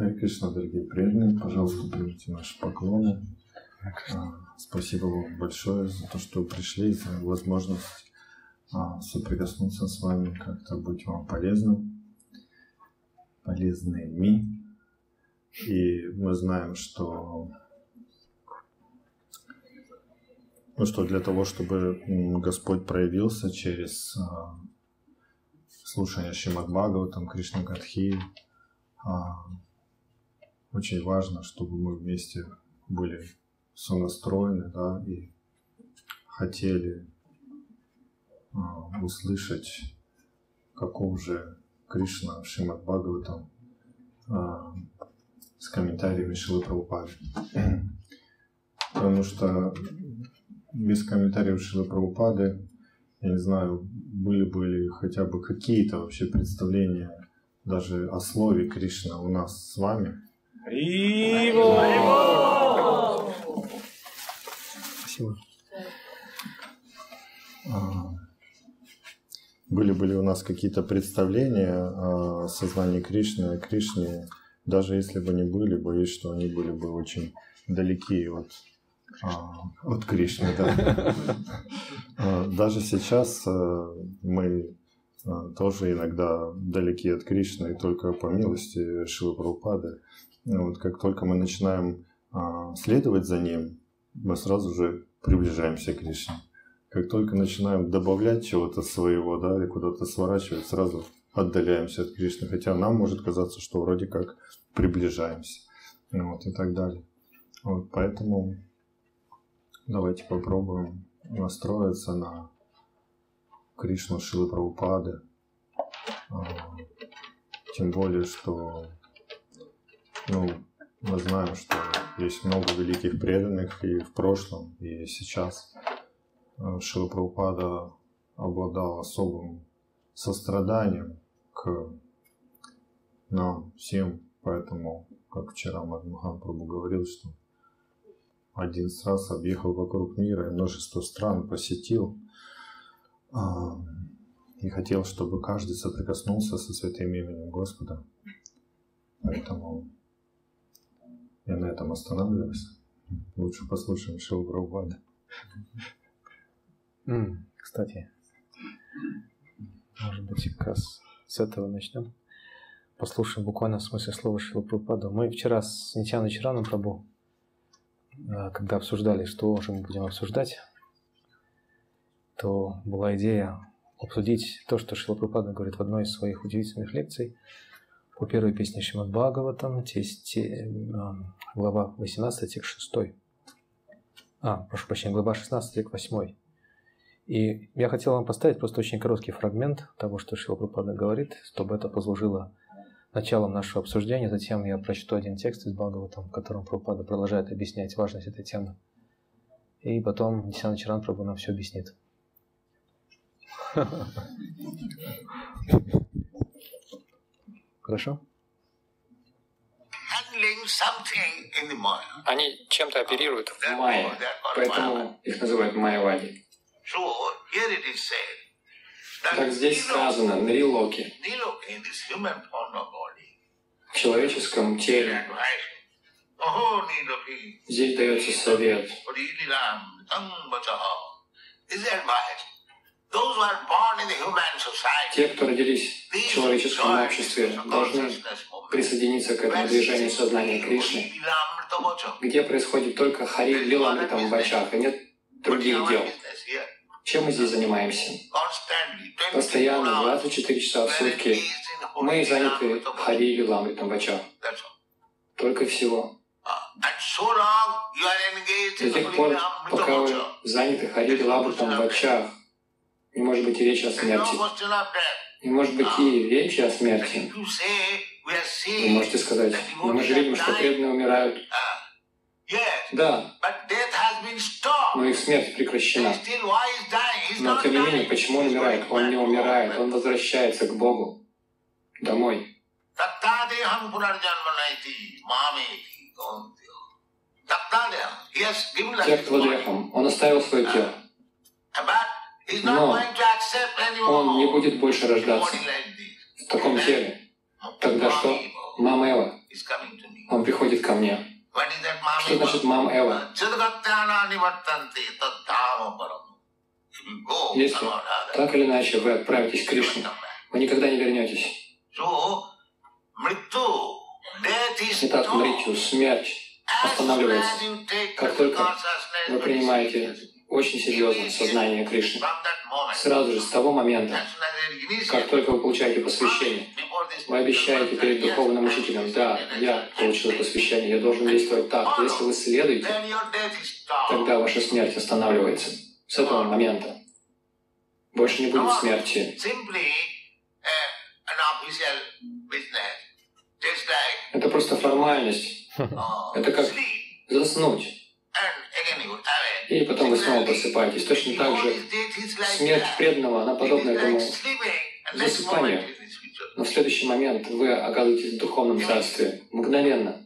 Харе Кришна, дорогие преданные, пожалуйста, примите наши поклоны. Спасибо вам большое за то, что вы пришли, за возможность соприкоснуться с вами, как-то быть вам полезными. И мы знаем, что для того, чтобы Господь проявился через слушание Шримад Бхагаватам, Кришна Катхи, очень важно, чтобы мы вместе были сонастроены, да, и хотели услышать, каков же Кришна в Шримад Бхагаватам с комментариями Шрилы Прабхупады. Потому что без комментариев Шрилы Прабхупады, я не знаю, были хотя бы какие-то вообще представления даже о слове Кришна у нас с вами. Спасибо. Были у нас какие-то представления о сознании Кришны, о Кришне, даже если бы они были, боюсь, что они были бы очень далеки от Кришны. Да. Даже сейчас мы тоже иногда далеки от Кришны, и только по милости Шрилы Прабхупады. Вот как только мы начинаем следовать за ним, мы сразу же приближаемся к Кришне. Как только начинаем добавлять чего-то своего, да, или куда-то сворачивать, сразу отдаляемся от Кришны. Хотя нам может казаться, что вроде как приближаемся. Вот, и так далее. Вот, поэтому давайте попробуем настроиться на Кришну Шрилы Прабхупады. Тем более, что мы знаем, что есть много великих преданных и в прошлом, и сейчас. Шрила Прабхупада обладал особым состраданием к нам всем, поэтому, как вчера Мадхамахан Прабху говорил, что 11 раз объехал вокруг мира и множество стран посетил, и хотел, чтобы каждый соприкоснулся со святым именем Господа. Поэтому я на этом останавливаюсь. Лучше послушаем Шрилу Прабхупаду. Кстати, может быть, как раз с этого начнем. Послушаем буквально в смысле слова Шрилы Прабхупады. Мы вчера с Нитьянандой Чараном Прабху, когда обсуждали, что же мы будем обсуждать, то была идея обсудить то, что Шрила Прабхупада говорит в одной из своих удивительных лекций по первой песне Шримад Бхагаватам, глава 18, текст 6. Прошу прощения, глава 16, текст 8. И я хотел вам поставить просто очень короткий фрагмент того, что Шрила Прабхупада говорит, чтобы это послужило началом нашего обсуждения. Затем я прочту один текст из Бхагаватам, в котором Прабхупада продолжает объяснять важность этой темы. И потом Нитьянанда Чарана Прабху нам все объяснит. Хорошо? Они чем-то оперируют в майе, поэтому их называют майявади. Так здесь сказано, Нрилоки, в человеческом теле. Здесь дается совет. Те, кто родились в человеческом обществе, должны присоединиться к этому движению сознания Кришны, где происходит только Хари Лиламритам Вачах, и нет других дел. Чем мы здесь занимаемся? Постоянно, 24 часа в сутки, мы заняты Хари Лиламритам Вачах. Только всего. До тех пор, пока вы заняты Хари Лиламритам Вачах, не может быть и речи о смерти. Не может быть и речи о смерти. Вы можете сказать, но мы же видим, что преданные умирают. Да, но их смерть прекращена. Но тем не менее, почему он умирает? Он не умирает, он возвращается к Богу, домой. Тектвадехам, он оставил свое тело. Но он не будет больше рождаться в таком теле. Тогда что? Мамева. Он приходит ко мне. Что значит мам Эва? Если так или иначе вы отправитесь к Кришне, вы никогда не вернетесь. Итак, мритью, смерть останавливается. Как только вы принимаете очень серьезно сознание Кришны, сразу же с того момента, как только вы получаете посвящение, вы обещаете перед духовным учителем: да, я получил посвящение, я должен действовать так. Если вы следуете, тогда ваша смерть останавливается. С этого момента больше не будет смерти. Это просто формальность. Это как заснуть. И потом вы снова просыпаетесь. Точно так же смерть преданного, она подобна этому засыпанию. Но в следующий момент вы оказываетесь в духовном царстве. Мгновенно.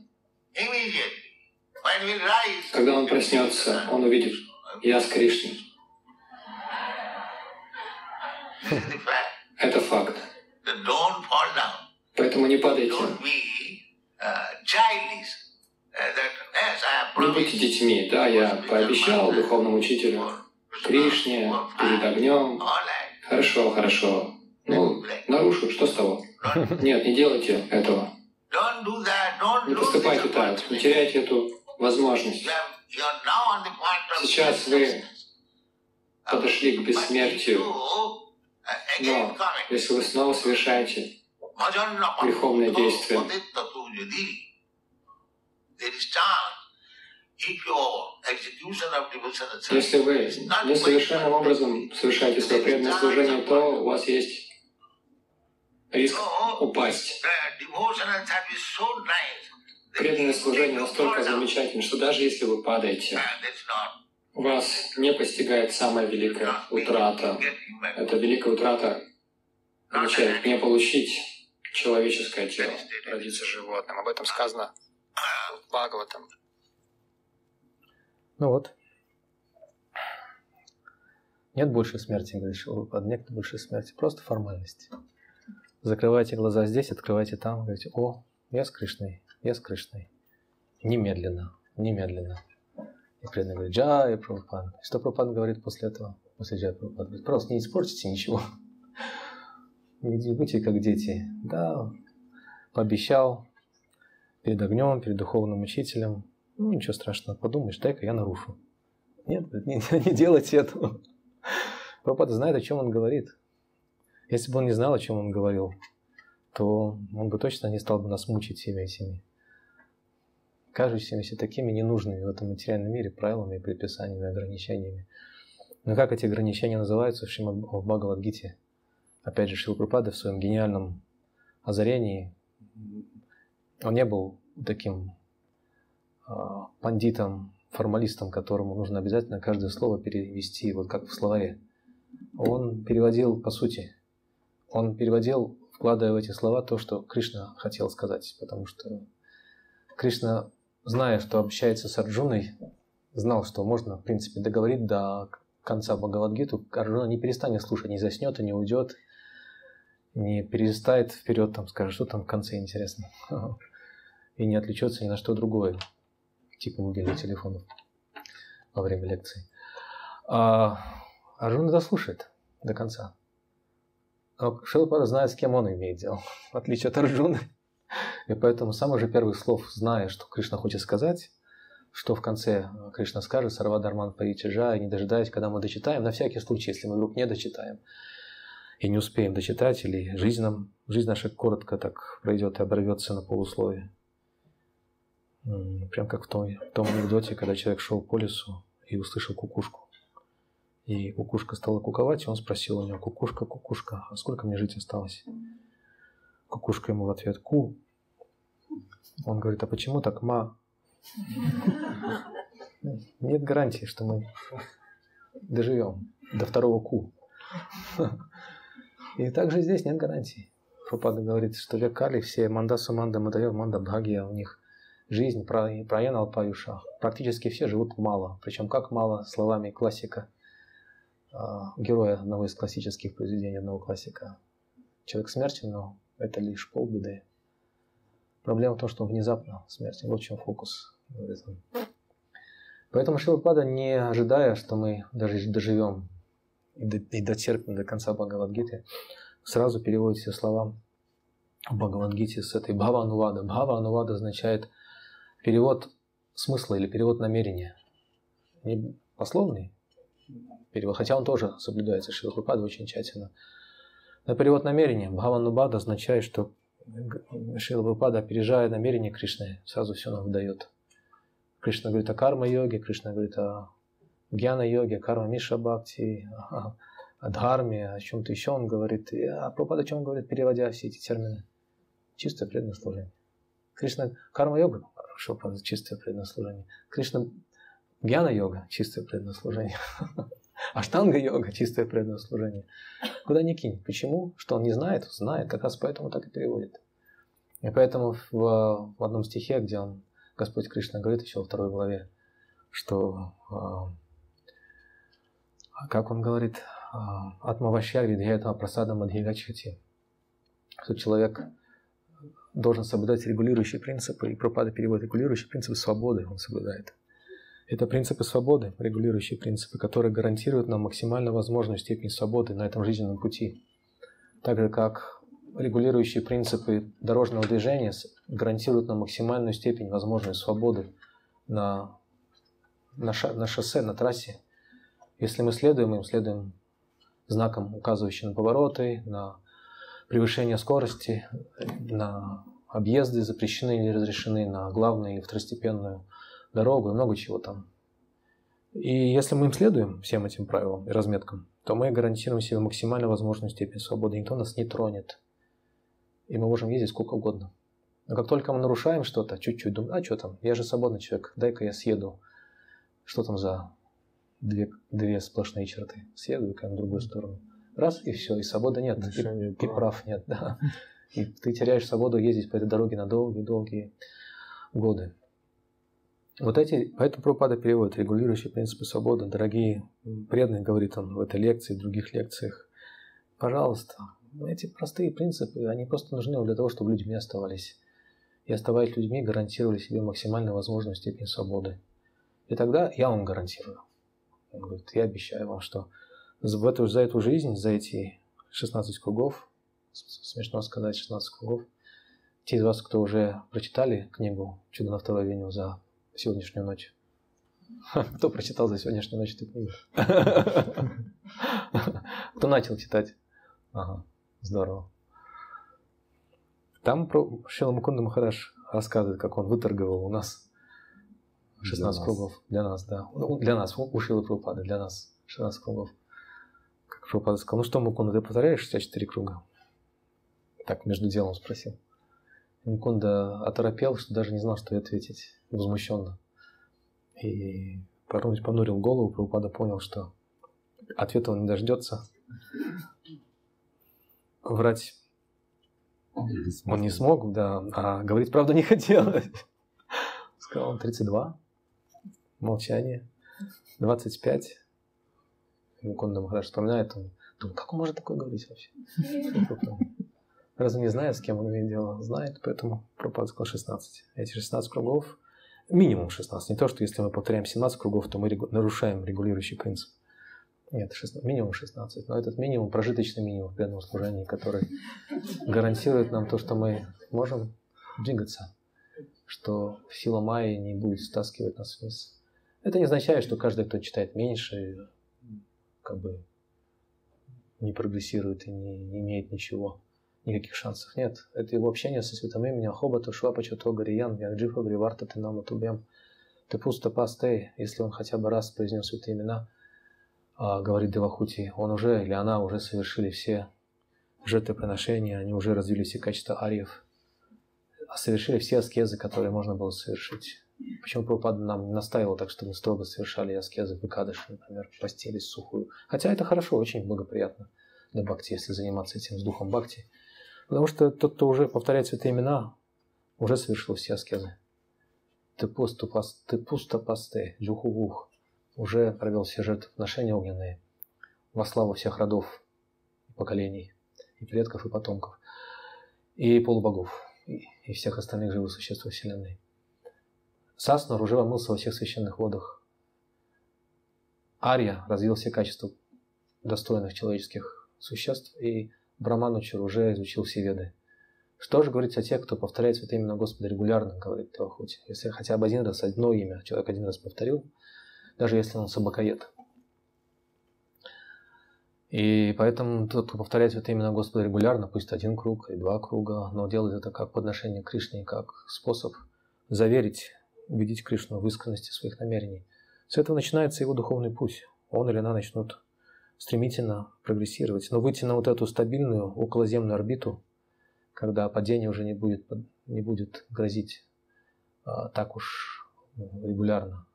Когда он проснется, он увидит: я с Кришной. Это факт. Поэтому не падайте. Не будьте детьми. Да, я пообещал духовному учителю, Кришне, перед огнем. Хорошо, хорошо. Ну, нарушу, что с того? Нет, не делайте этого. Не поступайте так, не теряйте эту возможность. Сейчас вы подошли к бессмертию, но если вы снова совершаете греховное действие, если вы несовершенным образом совершаете свое преданное служение, то у вас есть риск упасть. Преданное служение настолько замечательно, что даже если вы падаете, вас не постигает самая великая утрата. Эта великая утрата означает не получить человеческое тело, родиться животным. Об этом сказано в Бхагаватам. Ну вот. Нет больше смерти, говорит Шрила Прабхупада, нет больше смерти. Просто формальность. Закрывайте глаза здесь, открывайте там, говорите: о, я с Кришной, я с Кришной. Немедленно, немедленно. И преданный говорит: Джай Прабхупада. Что Прабхупада говорит после этого? После Джай Прабхупада говорит: просто не испортите ничего. Не будьте как дети. Да, пообещал перед огнем, перед духовным учителем. Ну, ничего страшного, подумаешь, дай-ка я нарушу. Нет, не делайте этого. Прабхупада знает, о чем он говорит. Если бы он не знал, о чем он говорил, то он бы точно не стал бы нас мучить всеми этими кажущимися такими ненужными в этом материальном мире правилами, предписаниями, ограничениями. Но как эти ограничения называются в Бхагавад-гите? Опять же, Шрила Прабхупада в своем гениальном озарении, он не был таким пандитом, формалистом, которому нужно обязательно каждое слово перевести, вот как в словаре. Он переводил по сути. Он переводил, вкладывая в эти слова то, что Кришна хотел сказать. Потому что Кришна, зная, что общается с Арджуной, знал, что можно, в принципе, договорить до конца Бхагавад-гиту. Арджуна не перестанет слушать, не заснет и не уйдет, не перестает вперед, там, скажет, что там в конце интересно. И не отвлечется ни на что другое, типа мобильных телефонов во время лекции. А Арджуна дослушает до конца. Но Шрила Прабхупада знает, с кем он имеет дело, в отличие от Арджуны. И поэтому с самых же первых слов, зная, что Кришна хочет сказать, что в конце Кришна скажет: «Сарва дарман паричаджа», и не дожидаясь, когда мы дочитаем, на всякий случай, если мы вдруг не дочитаем и не успеем дочитать, или жизнь наша коротко так пройдет и оборвется на полусловие. Прям как в том анекдоте, когда человек шел по лесу и услышал кукушку. И кукушка стала куковать, и он спросил у нее: «Кукушка, кукушка, а сколько мне жить осталось?» Кукушка ему в ответ: «Ку». Он говорит: «А почему так, ма?» Нет гарантии, что мы доживем до второго ку. И также здесь нет гарантии. Прабхупада говорит, что век Кали, все мандаса, манда, мадайо, манда, бхагия, у них жизнь праяна алпаюша. Практически все живут мало. Причем как мало, словами классика, героя одного из классических произведений, одного классика. Человек смертен, но это лишь полбеды. Проблема в том, что он внезапно смертен. Вот в чем фокус. Поэтому Шрила Прабхупада, не ожидая, что мы даже доживем и дотерпим до конца Бхагавад-гиты, сразу переводит все слова Бхагавад-гите с этой Бхава-анувада. Бхава-анувада означает перевод смысла или перевод намерения. Не пословный перевод, хотя он тоже соблюдается Шрила Прабхупадой очень тщательно. Но перевод намерения. Бхава-анувада означает, что Шрила Прабхупада, опережая намерение Кришны, сразу все нам выдает. Кришна говорит о карма-йоге, Кришна говорит о гьяна-йоге, карма-миша-бхакти, о дхарме, о чем-то еще он говорит. И Прабхупада о чем говорит, переводя все эти термины? Чистое преданное служение. Кришна карма-йога, чистое преданное служение. Кришна гьяна-йога, чистое преданное служение. Аштанга-йога, чистое преданное служение. Куда ни кинь. Почему? Что он не знает? Знает, как раз поэтому так и переводит. И поэтому в одном стихе, где Господь Кришна говорит еще во 2 главе, что, как он говорит, «Атмавашьяр видхьятма прасадам адхигачхати», что человек должен соблюдать регулирующие принципы, и Прабхупада переводит регулирующие принципы свободы, он соблюдает. Это принципы свободы, регулирующие принципы, которые гарантируют нам максимально возможную степень свободы на этом жизненном пути. Так же, как регулирующие принципы дорожного движения гарантируют нам максимальную степень возможной свободы на шоссе, на трассе. Если мы следуем знакам, указывающим на повороты, на превышение скорости, на объезды запрещены или разрешены, на главную и второстепенную дорогу и много чего там. И если мы им следуем, всем этим правилам и разметкам, то мы гарантируем себе максимально возможную степень свободы. Никто нас не тронет. И мы можем ездить сколько угодно. Но как только мы нарушаем что-то, чуть-чуть, думаем, что там, я же свободный человек, дай-ка я съеду. Что там за две сплошные черты? Съеду-ка на другую сторону. Раз, и все, и свободы нет, и прав нет. Да. И ты теряешь свободу ездить по этой дороге на долгие-долгие годы. Поэтому Прабхупада переводит регулирующие принципы свободы. Дорогие преданные, говорит он в этой лекции, в других лекциях, пожалуйста, эти простые принципы, они просто нужны для того, чтобы людьми оставались. И оставаясь людьми, гарантировали себе максимально возможную степень свободы. И тогда я вам гарантирую. Он говорит, я обещаю вам, что за эту жизнь, за эти 16 кругов, смешно сказать, 16 кругов, те из вас, кто уже прочитали книгу «Чудо на второй авеню» за сегодняшнюю ночь. Кто прочитал за сегодняшнюю ночь эту книгу? Кто начал читать? Ага, здорово. Там Шрила Мукунда Махарадж рассказывает, как он выторговал у нас 16 кругов. Для нас, да. Для нас, у Шрилы Прабхупады, для нас 16 кругов. Как Прабхупада сказал, что, Мукунда, ты повторяешь 64 круга? Так, между делом спросил. Мукунда оторопел, что даже не знал, что ответить, возмущенно. И понурил голову, Прабхупада понял, что ответа он не дождется. Врать он не смог, да, а говорить правду не хотел. Сказал он 32, молчание, 25. Мукунда Махарадж вспоминает, он думает, как он может такое говорить вообще? Разве не знает, с кем он имеет дело? Знает, поэтому Прабхупада сказал 16. Эти 16 кругов, минимум 16. Не то, что если мы повторяем 17 кругов, то мы нарушаем регулирующий принцип. Нет, минимум 16. Но этот минимум, прожиточный минимум в преданном служении, который гарантирует нам то, что мы можем двигаться, что сила майи не будет стаскивать нас вниз. Это не означает, что каждый, кто читает меньше, как бы не прогрессирует и не имеет никаких шансов. Нет, это его общение со святым именем Хобата Швапачато Гариян Ягджифа Гриварта Тенама Тубьям Тепуста Пастей. Если он хотя бы раз произнес святые имена, говорит Девахути, он уже или она уже совершили все жертвоприношения, они уже развили все качества ариев, совершили все аскезы, которые можно было совершить. Почему Прабхупада нам настаивал так, что мы строго совершали аскезы в Экадаши, например, постились сухую. Хотя это хорошо, очень благоприятно для бхакти, если заниматься этим с духом бхакти. Потому что тот, кто уже повторяет святые имена, уже совершил все аскезы. Ты пусто пасте, джухувух, уже провел все жертвоприношения огненные во славу всех родов и поколений, и предков, и потомков, и полубогов. и всех остальных живых существ во Вселенной. Саснур уже омылся во всех священных водах. Арья развил все качества достойных человеческих существ, и Браманучар уже изучил все веды. Что же говорить о тех, кто повторяет святое имя Господа регулярно, говорит Девахути. Если хотя бы один раз одно имя человек один раз повторил, даже если он собакоед. И поэтому тот, кто повторяет святое имя Господа регулярно, пусть один круг и два круга, но делает это как подношение к Кришне, как способ заверить, убедить Кришну в искренности своих намерений. С этого начинается его духовный путь. Он или она начнут стремительно прогрессировать, но выйти на вот эту стабильную околоземную орбиту, когда падение уже не будет грозить так уж регулярно,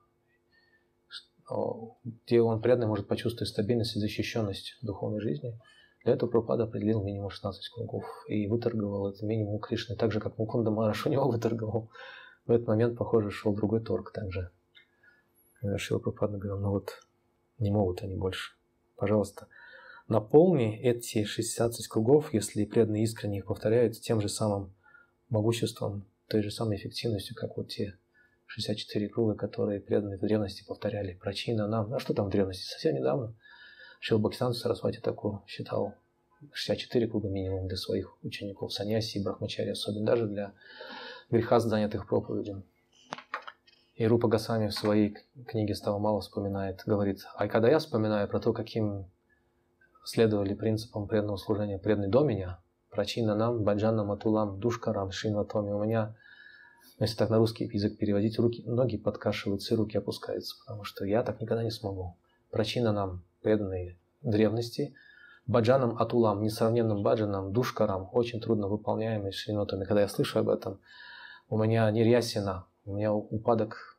где он преданный может почувствовать стабильность и защищенность духовной жизни. Для этого Прабхупада определил минимум 16 кругов и выторговал этот минимум у Кришны, так же, как Мукунда Махарадж у него выторговал. В этот момент, похоже, шел другой торг также. Шрила Прабхупада говорил, ну вот, не могут они больше. Пожалуйста, наполни эти 16 кругов, если преданные искренне их повторяют, тем же самым могуществом, той же самой эффективностью, как вот те 64 круга, которые преданные в древности повторяли. Прачина нам. А что там в древности? Совсем недавно Шрила Бхактисиданта Сарасвати Такур считал 64 круга минимум для своих учеников, саньяси и брахмачари, особенно даже для греха, занятых проповедью. И Рупа Госвами в своей книге «Става мало» вспоминает, говорит, а когда я вспоминаю про то, каким следовали принципам преданного служения преданный до меня, прачина нам, баджанам, атулам, душкарам, шинватоми, у меня, если так на русский язык переводить, ноги подкашиваются и руки опускаются, потому что я так никогда не смогу. Прачина нам, преданные древности, баджанам, атулам, несравненным баджанам, душкарам, очень трудно выполняемый шинватоми. Когда я слышу об этом, у меня нирьясина, у меня упадок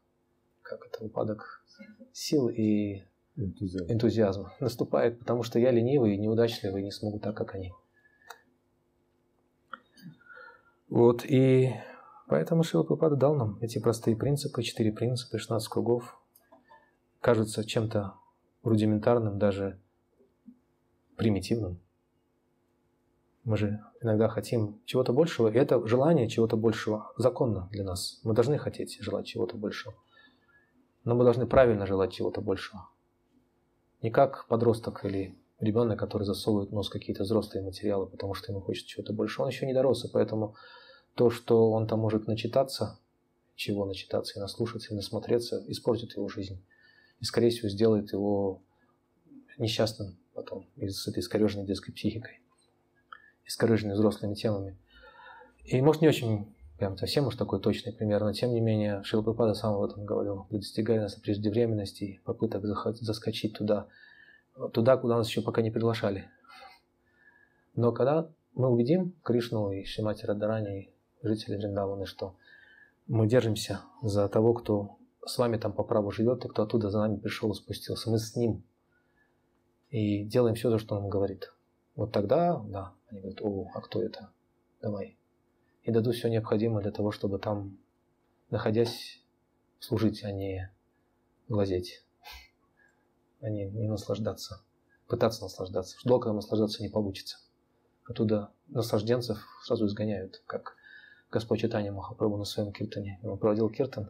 сил и энтузиазма наступает, потому что я ленивый и неудачливый, не смогу так, как они. Вот, и поэтому Шрила Прабхупада дал нам эти простые принципы, 4 принципа, 16 кругов. Кажутся чем-то рудиментарным, даже примитивным. Мы же иногда хотим чего-то большего, и это желание чего-то большего законно для нас. Мы должны хотеть желать чего-то большего. Но мы должны правильно желать чего-то большего. Не как подросток или ребенок, который засовывает в нос какие-то взрослые материалы, потому что ему хочется чего-то большего. Он еще не дорос, и поэтому то, что он там может начитаться, чего начитаться, и наслушаться, и насмотреться, испортит его жизнь. И, скорее всего, сделает его несчастным потом, с этой искореженной детской психикой, искореженной взрослыми темами. И, может, не очень прям совсем уж такой точный пример, но, тем не менее, Шрила Прабхупада сам об этом говорил. Достигая нас преждевременности, попыток заскочить туда, куда нас еще пока не приглашали. Но когда мы увидим Кришну и Шримати Радхарани, и жителей Вриндаваны, что мы держимся за того, кто с вами там по праву живет, и кто оттуда за нами пришел и спустился, мы с ним и делаем все то, что он нам говорит. Вот тогда, да, они говорят, о, а кто это? Давай. И дадут все необходимое для того, чтобы там, находясь, служить, а не глазеть, а не наслаждаться, пытаться наслаждаться. Долго наслаждаться не получится. Оттуда наслажденцев сразу изгоняют, как Господь Чайтанья Махапрабху на своем киртане. Он проводил киртан.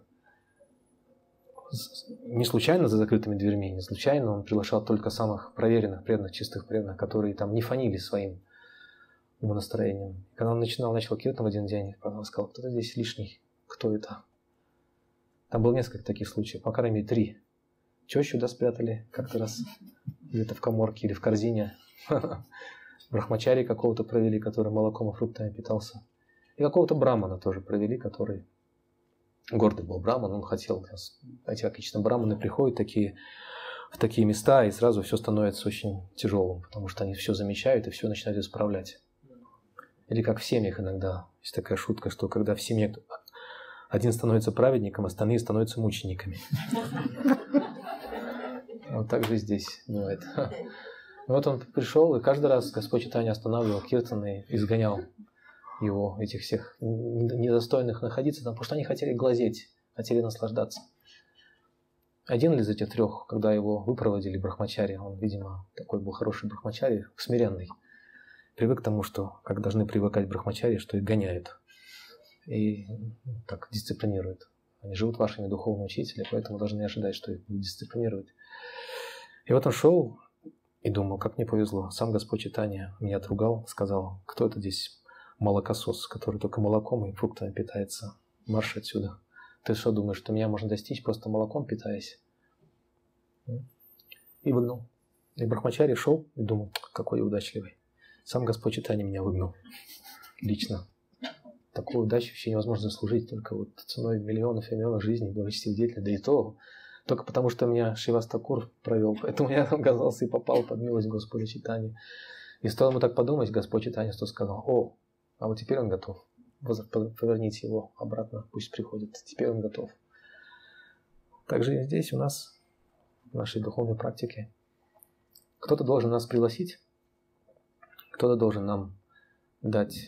Не случайно за закрытыми дверьми, не случайно он приглашал только самых проверенных, преданных, чистых преданных, которые там не фанили своим умонастроением. Когда он начал киртан в один день, он сказал, кто-то здесь лишний, кто это? Там было несколько таких случаев, по крайней мере 3. Тещу да спрятали как-то раз, где-то в каморке или в корзине. Брахмачари какого-то провели, который молоком и фруктами питался. И какого-то брамана тоже провели, который гордый был браман, он хотел. Знаете, как обычно браманы приходят в такие места, и сразу все становится очень тяжелым, потому что они все замечают и все начинают исправлять. Или как в семьях иногда. Есть такая шутка, что когда в семье один становится праведником, остальные становятся мучениками. Вот так же здесь бывает. Вот он пришел, и каждый раз Господь Чайтанья останавливал киртан и изгонял его, этих всех недостойных находиться там, потому что они хотели глазеть, хотели наслаждаться. Один из этих 3, когда его выпроводили брахмачари, он, видимо, такой был хороший брахмачари, смиренный, привык к тому, что как должны привыкать брахмачари, что их гоняют. и так дисциплинируют. Они живут вашими духовными учителями, поэтому должны ожидать, что их будут дисциплинировать. И вот он шел и думал, как мне повезло. Сам Господь Чайтанья меня отругал, сказал, кто это здесь молокосос, который только молоком и фруктами питается. Марш отсюда. Ты что думаешь, что меня можно достичь просто молоком питаясь? И выгнал. И Брахмачари шел и думал, какой я удачливый. Сам Господь Чайтанья меня выгнал. Лично. Такую удачу вообще невозможно заслужить, только вот ценой миллионов и миллионов жизней, благочестивых деятелей, да и то только потому, что меня Шривас Такур провел, поэтому я оказался и попал под милость Господа Чайтаньи. И стоило ему так подумать, Господь Чайтанья что сказал, о, а вот теперь он готов, поверните его обратно, пусть приходит, теперь он готов. Также и здесь у нас, в нашей духовной практике, кто-то должен нас пригласить, кто-то должен нам дать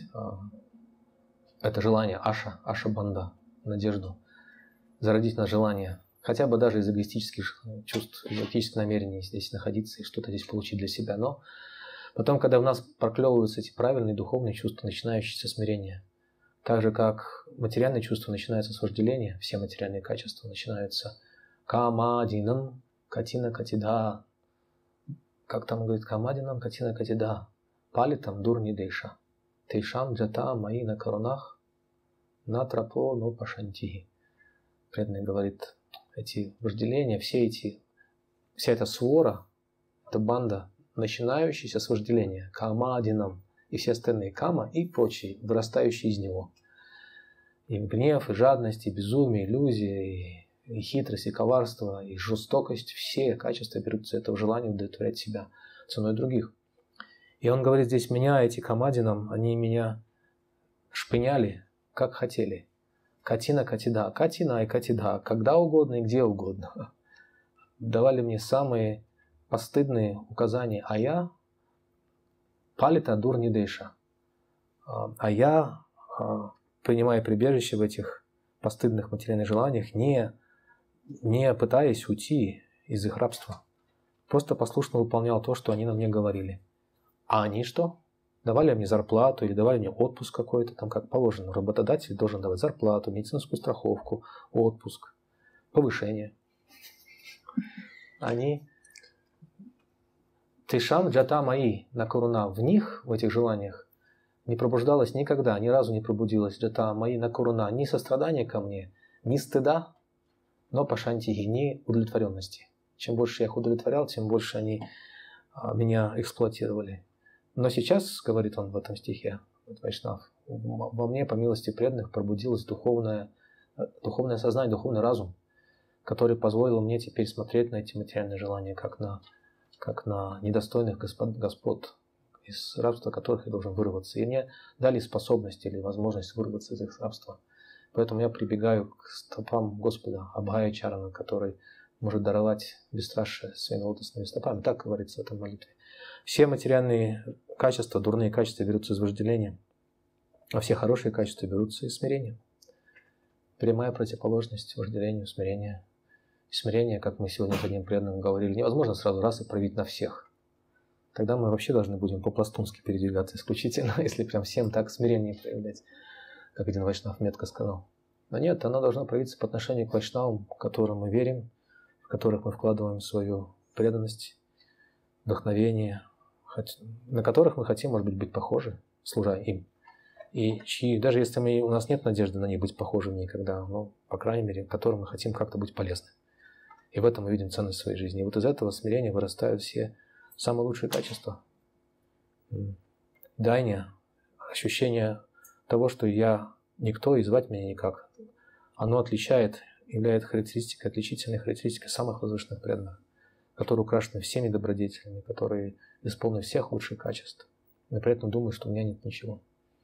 это желание, аша-банда, надежду, зародить на желание, хотя бы даже из эгоистических чувств, из эгоистических намерений здесь находиться и что-то здесь получить для себя. Но потом, когда в нас проклевываются эти правильные духовные чувства, начинающиеся со смирения, так же, как материальные чувства начинаются с вожделения, все материальные качества начинаются камадинам, катина катида, как там говорит, камадинам, катина катида, палитам дурни дейша, тейшам джата маи на коронах, на трапо но пашанти. Преданный говорит, эти вожделения, вся эта свора, эта банда, начинающаяся с вожделения, камадинам, и все остальные кама и прочие, вырастающие из него. И гнев, и жадность, и безумие, иллюзия, и хитрость, и коварство, и жестокость, все качества берутся этого желания удовлетворять себя ценой других. И он говорит здесь, меня, эти камадинам, они меня шпыняли, как хотели. Катина, катида, катина и катида, когда угодно и где угодно. Давали мне самые постыдные указания, а я палита дурни дейша. А я, принимая прибежище в этих постыдных материальных желаниях, не пытаясь уйти из их рабства, просто послушно выполнял то, что они на мне говорили. А они что? Давали мне зарплату или давали мне отпуск какой-то, там как положено. Работодатель должен давать зарплату, медицинскую страховку, отпуск, повышение. Они тишан джата маи на коруна, в них, в этих желаниях, не пробуждалось никогда, ни разу не пробудилось джата маи на коруна, ни сострадания ко мне, ни стыда, но пашантихи, ни удовлетворенности. Чем больше я их удовлетворял, тем больше они меня эксплуатировали. Но сейчас, говорит он в этом стихе, Вайшнав, во мне, по милости преданных, пробудилось духовное сознание, духовный разум, который позволил мне теперь смотреть на эти материальные желания, как на недостойных господ, из рабства которых я должен вырваться. И мне дали способность или возможность вырваться из их рабства. Поэтому я прибегаю к стопам Господа, Абхая Чарана, который может даровать бесстрашие своими лотосными стопами. Так говорится в этой молитве. Все материальные качества, дурные качества берутся из вожделения, а все хорошие качества берутся из смирения. Прямая противоположность вожделению, смирения. Смирение, как мы сегодня с одним преданным говорили, невозможно сразу раз и проявить на всех. Тогда мы вообще должны будем по-пластунски передвигаться исключительно, если прям всем так смирение проявлять, как один вайшнав метко сказал. Но нет, оно должно проявиться по отношению к вайшнавам, которым мы верим, в которых мы вкладываем свою преданность, вдохновение, на которых мы хотим, может быть похожи, служа им. И чьи, даже если у нас нет надежды на них быть похожими никогда, но, по крайней мере, которым мы хотим как-то быть полезны. И в этом мы видим ценность своей жизни. И вот из этого смирения вырастают все самые лучшие качества. Дайня, ощущение того, что я никто и звать меня никак, оно является характеристикой, отличительной характеристикой самых возвышенных преданных, которые украшены всеми добродетелями, которые исполнены всех лучших качеств, но при этом думают, что у меня нет ничего.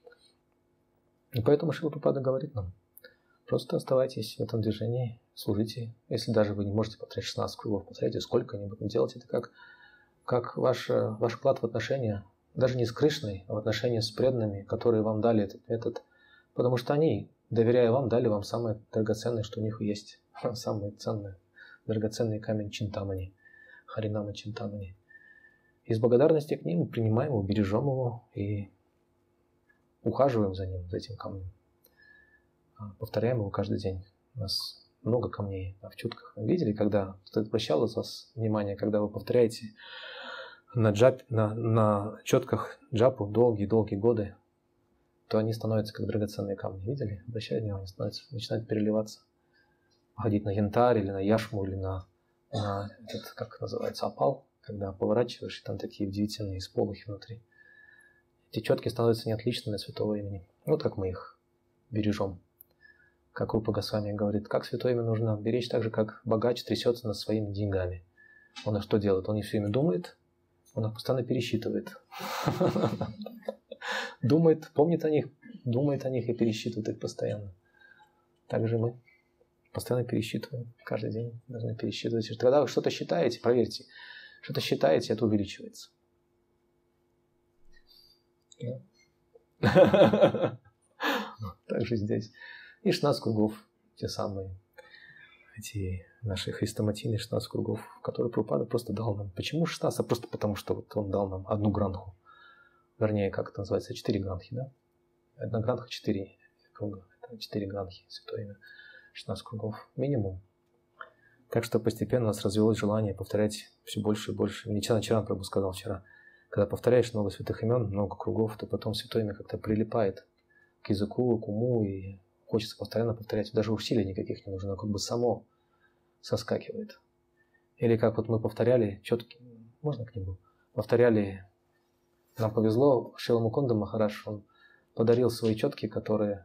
И поэтому Шрила Прабхупада говорит нам, просто оставайтесь в этом движении, служите. Если даже вы не можете повторять 16 кругов, повторяйте сколько-нибудь, делайте это как ваш вклад в отношения, даже не с Кришной, а в отношения с преданными, которые вам дали этот метод, потому что они, доверяя вам, дали вам самое драгоценное, что у них есть, самое ценное, драгоценный камень Чинтамани, Харинама Чинтамани. Из благодарности к ним мы принимаем его, бережем его и ухаживаем за ним, за этим камнем. повторяем его каждый день. У нас много камней в чутках. Вы видели, когда кто-то обращал из вас внимание, когда вы повторяете на четках джапу долгие годы, то они становятся как драгоценные камни. Видели? Обращали внимание, начинают переливаться. Походить на янтарь или на яшму, или на этот, как называется, опал, когда поворачиваешь, и там такие удивительные сполохи внутри. Эти четки становятся неотличными от святого имени. Вот как мы их бережем. Как Рупа Госвами говорит, как святое имя нужно беречь так же, как богач трясется над своими деньгами. Он что делает? Он не все время думает, он их постоянно пересчитывает. Думает, помнит о них, думает о них и пересчитывает их постоянно. Так же мы постоянно пересчитываем. Каждый день должны пересчитывать. Когда вы что-то считаете, проверьте, что-то считаете, это увеличивается. Также здесь. И 16 кругов, те самые, эти наши хрестоматийные 16 кругов, которые Прабхупада просто дал нам. Почему 16? А просто потому, что вот он дал нам одну гранху. Вернее, как это называется, 4 гранхи, да? Одна гранха, 4 круга. Это 4 гранхи, святое имя. 16 кругов минимум. Так что постепенно у нас развилось желание повторять все больше и больше. Нитьянанда Чаран Прабху сказал вчера, когда повторяешь много святых имен, много кругов, то потом святое имя как-то прилипает к языку, к уму, и хочется постоянно повторять. Даже усилий никаких не нужно, оно как бы само соскакивает. Или как вот мы повторяли, четки, можно к нему? Повторяли, нам повезло, Шрила Мукунда Махарадж, он подарил свои четки, которые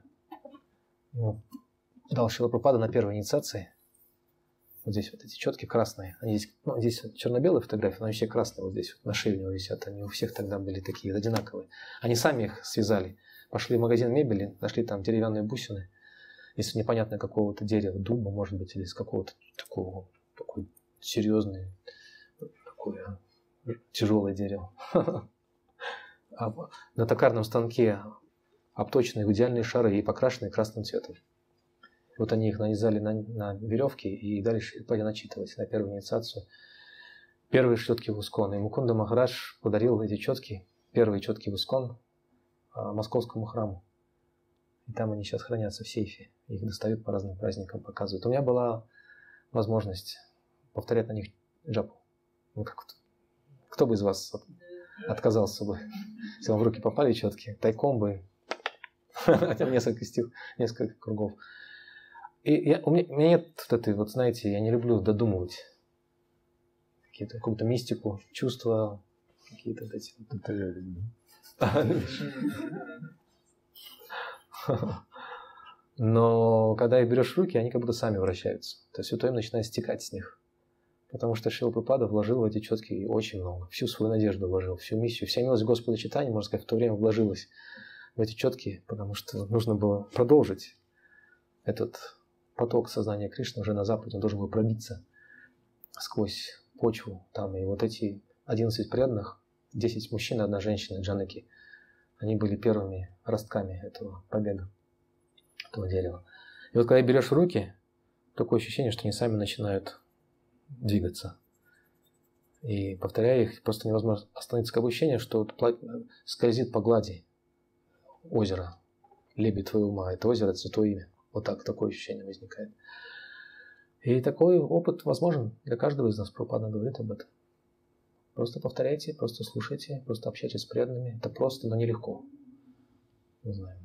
дал Шрила Прабхупада на первой инициации. Вот здесь вот эти четки красные. Они здесь, здесь черно-белые фотографии, но они все красные вот здесь, вот на шее у него висят. Они у всех тогда были такие одинаковые. Они сами их связали. Пошли в магазин мебели, нашли там деревянные бусины. Из непонятно какого-то дерева, дуба, может быть, или из какого-то такой серьезный, такое тяжелое дерево. На токарном станке обточенные в идеальные шары и покрашенные красным цветом. Вот они их нанизали на веревки и дали Шрилпаде начитывать на первую инициацию. Первые четки в Искон. И Мукунда Махарадж подарил эти четки, первые четки в Искон, московскому храму. И там они сейчас хранятся в сейфе. Их достают по разным праздникам, показывают. У меня была возможность повторять на них джапу. Ну, как вот, кто бы из вас отказался бы, если вам в руки попали четки, тайком бы, хотя бы несколько кругов. И у меня нет вот этой, вот знаете, я не люблю додумывать какую-то мистику, чувства, какие-то вот эти. Это я люблю. Но когда их берешь в руки, они как будто сами вращаются. То есть святой начинает стекать с них. Потому что Шрила Прабхупада вложил в эти четки очень много. Всю свою надежду вложил, всю миссию. Вся милость Господа читания, можно сказать, в то время вложилась в эти четки, потому что нужно было продолжить этот поток сознания Кришны уже на Западе. Он должен был пробиться сквозь почву. Там и вот эти 11 преданных, 10 мужчин и 1 женщина, Джанаки, они были первыми ростками этого побега, этого дерева. И вот когда берешь в руки, такое ощущение, что они сами начинают двигаться. И повторяя их, просто невозможно остановиться. Такое ощущение, что скользит по глади озера, лебедь твоего ума. Это озеро, это святое имя. Вот так, такое ощущение возникает. И такой опыт возможен для каждого из нас. Прабхупада говорит об этом. Просто повторяйте, просто слушайте, просто общайтесь с преданными. Это просто, но нелегко. Мы знаем.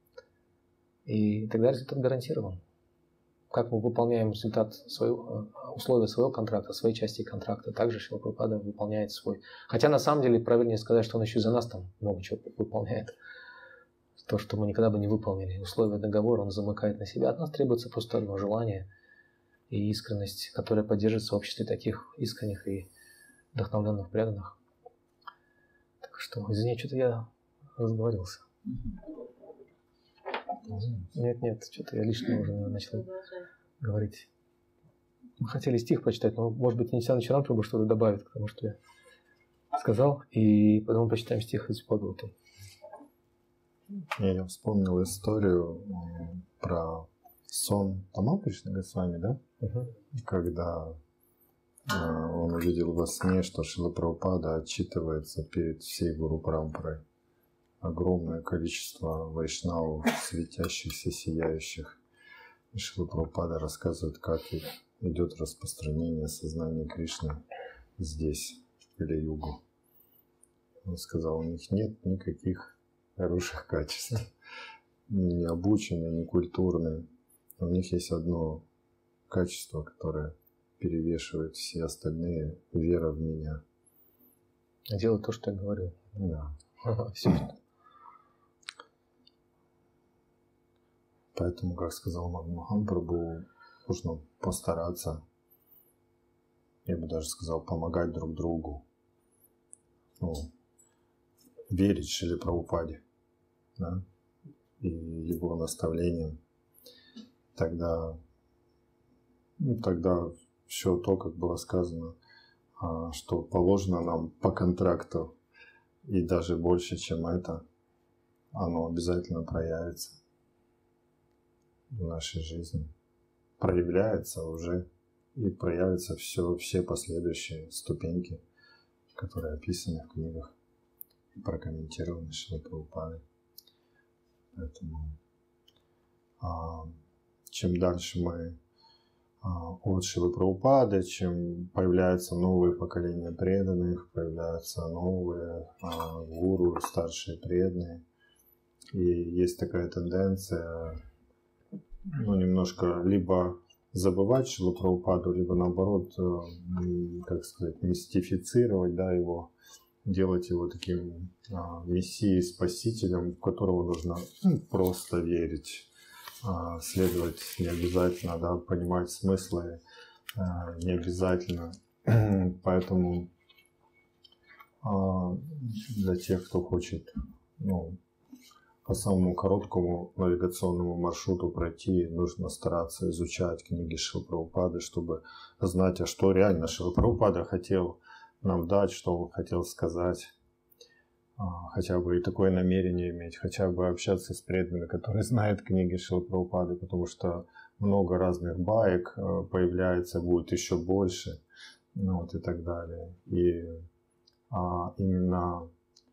И тогда результат гарантирован. Как мы выполняем условия своего контракта, своей части контракта, также Шрила Прабхупада выполняет свой. Хотя на самом деле правильнее сказать, что он еще и за нас там много чего выполняет. То, что мы никогда бы не выполнили. Условия договора он замыкает на себя. От нас требуется просто одно желание и искренность, которая поддерживается в обществе таких искренних и вдохновленных преданных. Так что, извини, что-то я разговорился. Нет, что-то я лишнего уже начал говорить. Мы хотели стих прочитать, но, может быть, Нитьянанда Чаран Прабху что-то добавит к тому, что я сказал, и потом прочитаем стих из Бхагаватам. Я вспомнил историю про сон Тамал Кришны Госвами, да? Когда он увидел во сне, что Шрила Прабхупада отчитывается перед всей Гуру Парампарой. Огромное количество вайшнавов, светящихся, сияющих. Шрила Прабхупада рассказывает, как идет распространение сознания Кришны здесь, в Кали-югу. Он сказал, у них нет никаких хороших качеств. Ни обученные, ни культурные. У них есть одно качество, которое перевешивает все остальные — вера в меня. Делать то, что я говорю. Да. Все. Поэтому, как сказал Махапрабху, нужно постараться, я бы даже сказал, помогать друг другу. Ну, верить Шриле Прабхупаде, да, и его наставлениям. Тогда все то, как было сказано, что положено нам по контракту, и даже больше, чем это, оно обязательно проявится в нашей жизни. Проявляется уже, и проявятся все последующие ступеньки, которые описаны в книгах и прокомментированы Шрилой Прабхупадой. Поэтому чем дальше мы от Шрилы Прабхупады, чем появляются новые поколения преданных, появляются новые гуру, старшие преданные. И есть такая тенденция, немножко либо забывать Шрилу Прабхупаду, либо наоборот, как сказать, мистифицировать, да, его, делать его таким мессией, спасителем, в которого нужно просто верить. Следовать не обязательно, да, понимать смыслы не обязательно. Поэтому для тех, кто хочет по самому короткому навигационному маршруту пройти, нужно стараться изучать книги Шрилы Прабхупады, чтобы знать, а что реально Шрила Прабхупада хотел нам дать, что он хотел сказать. Хотя бы и такое намерение иметь, хотя бы общаться с преданными, которые знают книги Шрилы Прабхупады, потому что много разных баек появляется, будет еще больше, и так далее. И именно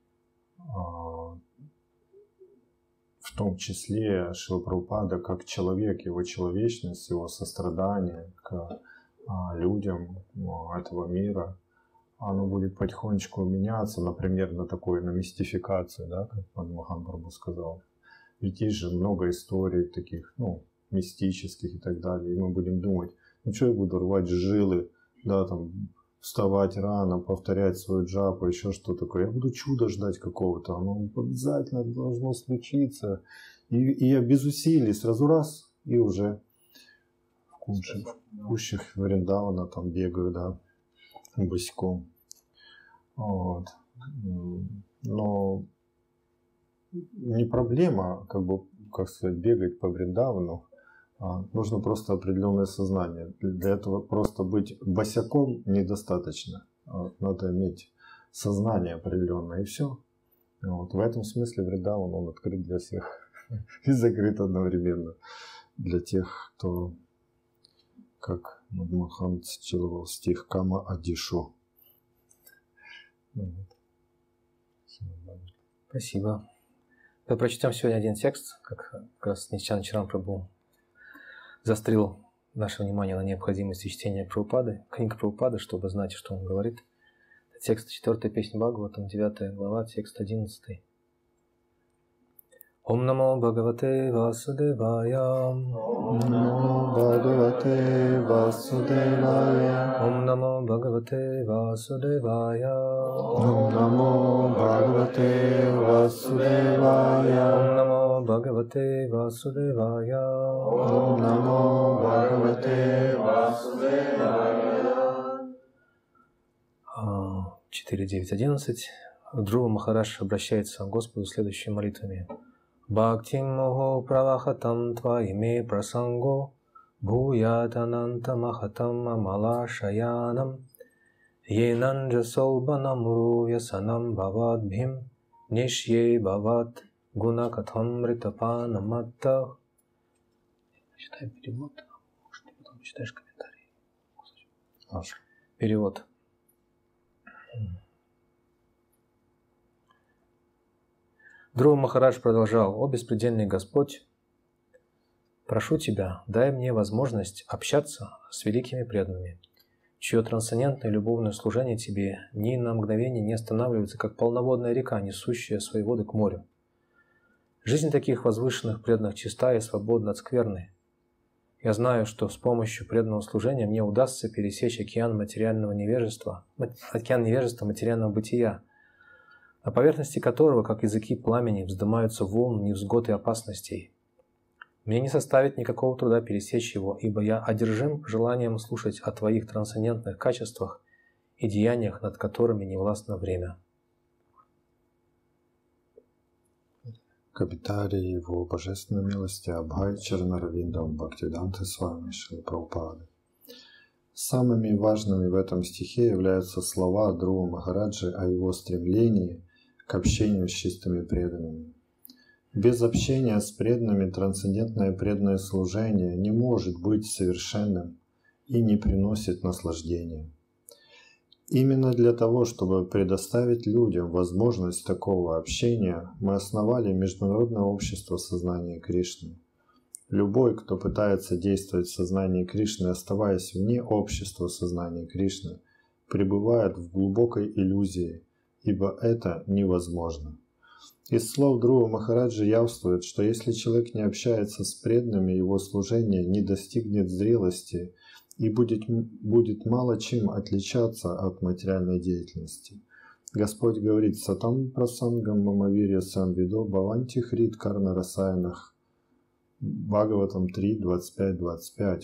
в том числе Шрила Прабхупада как человек, его человечность, его сострадание к людям этого мира, оно будет потихонечку меняться, например, на мистификацию, да, как Махапрабху сказал. Ведь есть же много историй таких, мистических и так далее. И мы будем думать, что я буду рвать жилы, да, вставать рано, повторять свою джапу, еще что такое. Я буду чуда ждать какого-то, оно обязательно должно случиться. И я без усилий сразу раз, и уже в кущах Вриндавана бегаю, да, босиком. Но не проблема, бегать по Вриндавану. Нужно просто определенное сознание. Для этого просто быть босяком недостаточно. Надо иметь сознание определенное, и все. В этом смысле Вриндаван, он открыт для всех и закрыт одновременно для тех, кто, как Мадхамахан цитировал стих «Кама Адишо». Спасибо. Мы прочитаем сегодня один текст, как раз Нитьянанда Чаран Прабху заострил наше внимание на необходимости чтения Прабхупады, книг Прабхупады, чтобы знать, что он говорит. Это текст 4 песни Бхагаватам, 9 глава, текст 11. Ом намо Бхагавате Васудевая. Ом намо Бхагавате Васудевая. Ом намо Бхагавате Васудевая. Ом намо Бхагавате Васудевая. Ом намо Бхагавате Васудевая. Ом намо Бхагавате Васудевая. 4.9.11. Друва Махарадж обращается к Господу следующими молитвами. Бхактим мохо пралахатам тваиме прасанго бхуятананта махатам амала шаянам енанджа солбанам рувясанам бхавадбхим нишье бхават гунакатхам ритапанаматта. Читай перевод, может, ты потом читаешь комментарий. Перевод. Друва Махарадж продолжал: «О беспредельный Господь, Прошу Тебя, дай мне возможность общаться с великими преданными, чье трансцендентное любовное служение Тебе ни на мгновение не останавливается, как полноводная река, несущая свои воды к морю. Жизнь таких возвышенных преданных чиста и свободна от скверны. Я знаю, что с помощью преданного служения мне удастся пересечь океан невежества материального бытия, на поверхности которого, как языки пламени, вздымаются волны невзгод и опасностей. Мне не составит никакого труда пересечь его, ибо я одержим желанием слушать о Твоих трансцендентных качествах и деяниях, над которыми не властно время. Комментарий Его Божественной милости Абхай Чаранаравиндам Бхактивиданты Свами Шрила Прабхупады. Самыми важными в этом стихе являются слова Друва Махараджи о его стремлении к общению с чистыми преданными. Без общения с преданными трансцендентное преданное служение не может быть совершенным и не приносит наслаждения. Именно для того, чтобы предоставить людям возможность такого общения, мы основали Международное общество сознания Кришны. Любой, кто пытается действовать в сознании Кришны, оставаясь вне общества сознания Кришны, пребывает в глубокой иллюзии, ибо это невозможно. Из слов Друва Махараджи явствует, что если человек не общается с преданными, его служение не достигнет зрелости и будет мало чем отличаться от материальной деятельности. Господь говорит: «Сатам прасангам мамавирья самвидо бхаванти хрит карна расаянах». Бхагаватам 3, 25-25.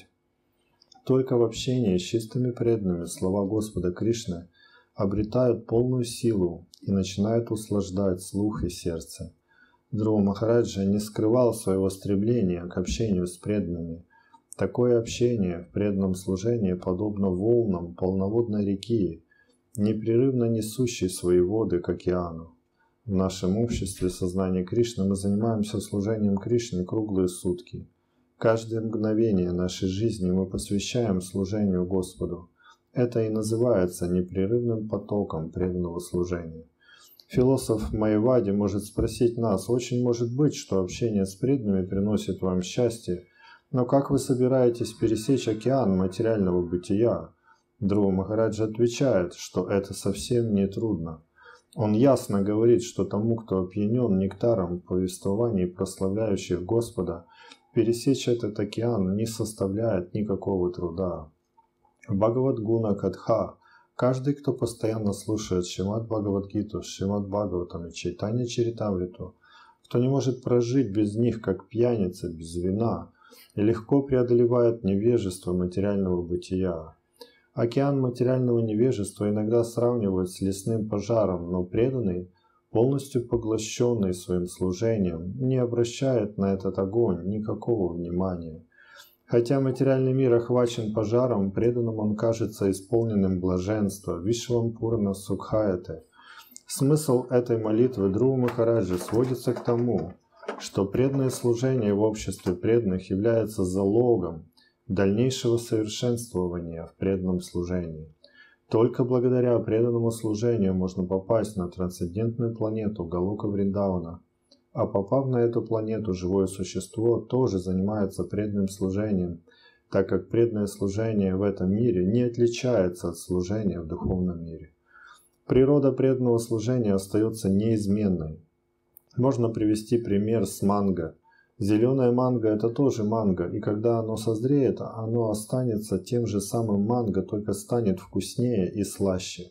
Только в общении с чистыми преданными слова Господа Кришны обретают полную силу и начинают услаждать слух и сердце. Друва Махараджа не скрывал своего стремления к общению с преданными. Такое общение в преданном служении подобно волнам полноводной реки, непрерывно несущей свои воды к океану. В нашем обществе сознания Кришны мы занимаемся служением Кришне круглые сутки. Каждое мгновение нашей жизни мы посвящаем служению Господу. Это и называется непрерывным потоком преданного служения. Философ Майявади может спросить нас: очень может быть, что общение с преданными приносит вам счастье, но как вы собираетесь пересечь океан материального бытия? Друва Махараджа отвечает, что это совсем не трудно. Он ясно говорит, что тому, кто опьянен нектаром повествований, прославляющих Господа, пересечь этот океан не составляет никакого труда. Бхагавад-гуна Катха. Каждый, кто постоянно слушает Шримад Бхагавад-гиту, Шримад Бхагаватам и Чайтанья Чаритамриту, кто не может прожить без них, как пьяница без вина, и легко преодолевает невежество материального бытия. Океан материального невежества иногда сравнивают с лесным пожаром, но преданный, полностью поглощенный своим служением, не обращает на этот огонь никакого внимания. Хотя материальный мир охвачен пожаром, преданным он кажется исполненным блаженства, Вишвампурна Сукхаяте. Смысл этой молитвы Друва Махараджи сводится к тому, что преданное служение в обществе преданных является залогом дальнейшего совершенствования в преданном служении. Только благодаря преданному служению можно попасть на трансцендентную планету Галока Вриндавана. А попав на эту планету, живое существо тоже занимается преданным служением, так как преданное служение в этом мире не отличается от служения в духовном мире. Природа преданного служения остается неизменной. Можно привести пример с манго. Зеленая манго – это тоже манго, и когда оно созреет, оно останется тем же самым манго, только станет вкуснее и слаще.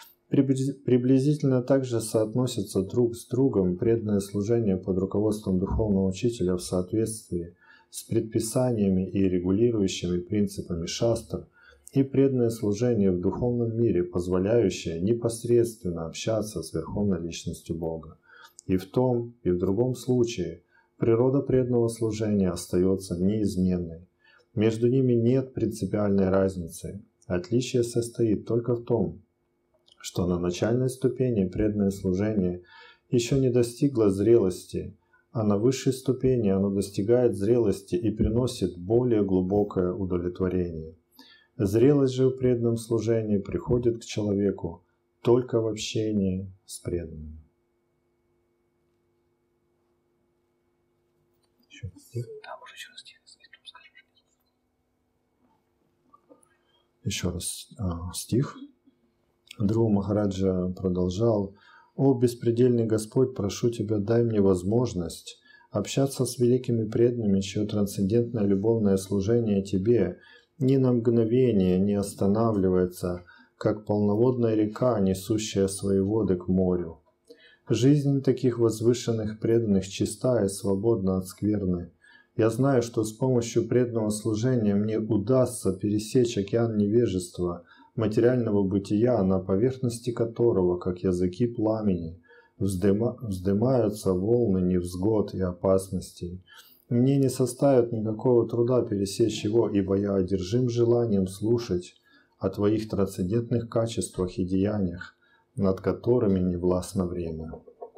Приблизительно так же соотносятся друг с другом преданное служение под руководством духовного учителя в соответствии с предписаниями и регулирующими принципами шастр и преданное служение в духовном мире, позволяющее непосредственно общаться с Верховной Личностью Бога. И в том, и в другом случае природа преданного служения остается неизменной. Между ними нет принципиальной разницы. Отличие состоит только в том, что на начальной ступени преданное служение еще не достигло зрелости, а на высшей ступени оно достигает зрелости и приносит более глубокое удовлетворение. Зрелость же в преданном служении приходит к человеку только в общении с преданными. Да, можно еще раз тихо сказать. Еще раз стих. Dhruva Махараджа продолжал: «О беспредельный Господь, прошу Тебя, дай мне возможность общаться с великими преданными, чье трансцендентное любовное служение Тебе ни на мгновение не останавливается, как полноводная река, несущая свои воды к морю. Жизнь таких возвышенных преданных чиста и свободна от скверны. Я знаю, что с помощью преданного служения мне удастся пересечь океан невежества, материального бытия, на поверхности которого, как языки пламени, вздымаются волны невзгод и опасностей. Мне не составит никакого труда пересечь его, ибо я одержим желанием слушать о Твоих трансцендентных качествах и деяниях, над которыми не властно время».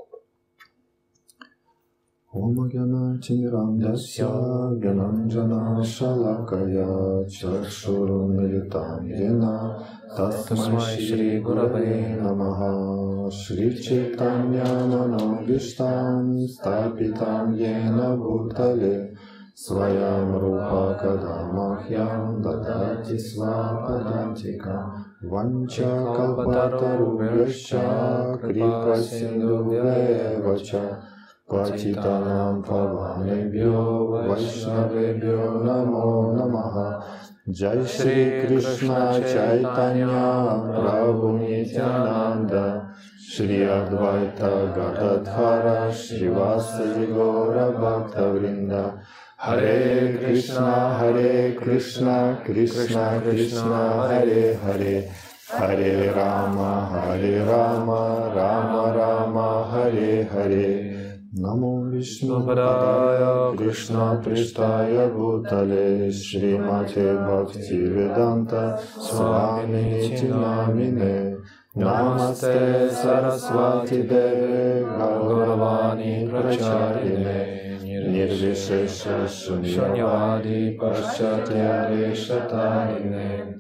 Om Gyana Timirandasya Gyananjana Shalakaya Chakshurumilitam Yena Tasmai Shri Gurave Namaha Shri Chaitanya Manobhishtam Stapitam Yena Bhutale Swayam Rupa Kadamahyam Dadati Svapadantika Vancha Kalpatarubhyascha Kripa Sindhuvevacha Patitanam Pavanebhyo Vaishnavebhyo Namo Namaha. Jai Shri Krishna Chaitanya Prabhu Nityananda Shri Advaita Gadadhara Srivasadi Gaura Bhaktavrinda. Hare Krishna Krishna Krishna Hare Hare, Hare Rama Rama Rama Hare Hare. Namo Vishnu Padaya Krishna Prishtaya Bhutale Srimate Bhakti Vedanta Swami Niti Namine. Namaste Saraswati Deve Gauravani Pracharine Nirvishesha Shunyavadi Paschatya Reshatarine.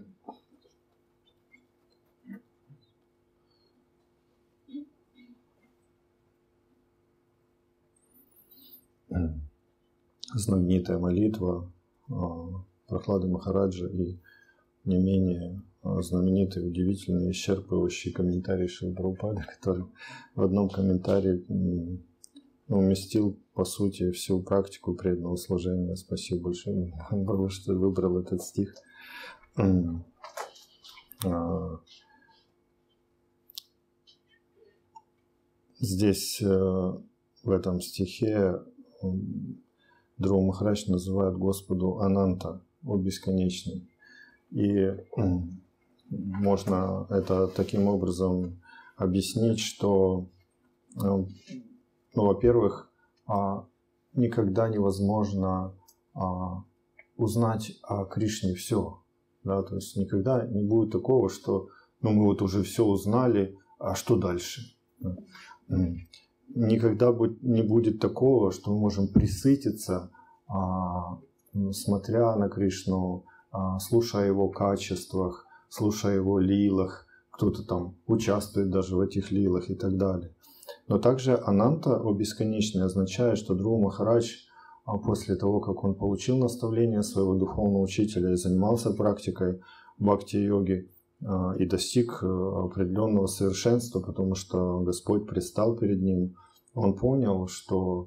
Знаменитая молитва Прохлады Махараджа и не менее знаменитый, удивительный, исчерпывающий комментарий Шрилы Прабхупады, который в одном комментарии уместил, по сути, всю практику преданного служения. Спасибо большое, Богу, что выбрал этот стих. Здесь, в этом стихе, Dhruva Махарадж называет Господу Ананта, о бесконечный. И можно это таким образом объяснить, что, во-первых, никогда невозможно узнать о Кришне все. Да? То есть никогда не будет такого, что мы вот уже все узнали, а что дальше? Никогда не будет такого, что мы можем присытиться, смотря на Кришну, слушая о Его качествах, слушая о Его лилах, кто-то там участвует даже в этих лилах и так далее. Но также Ананта, о бесконечный, означает, что Dhruva Махарадж, после того, как он получил наставление своего духовного учителя и занимался практикой бхакти-йоги, и достиг определенного совершенства, потому что Господь предстал перед ним, он понял, что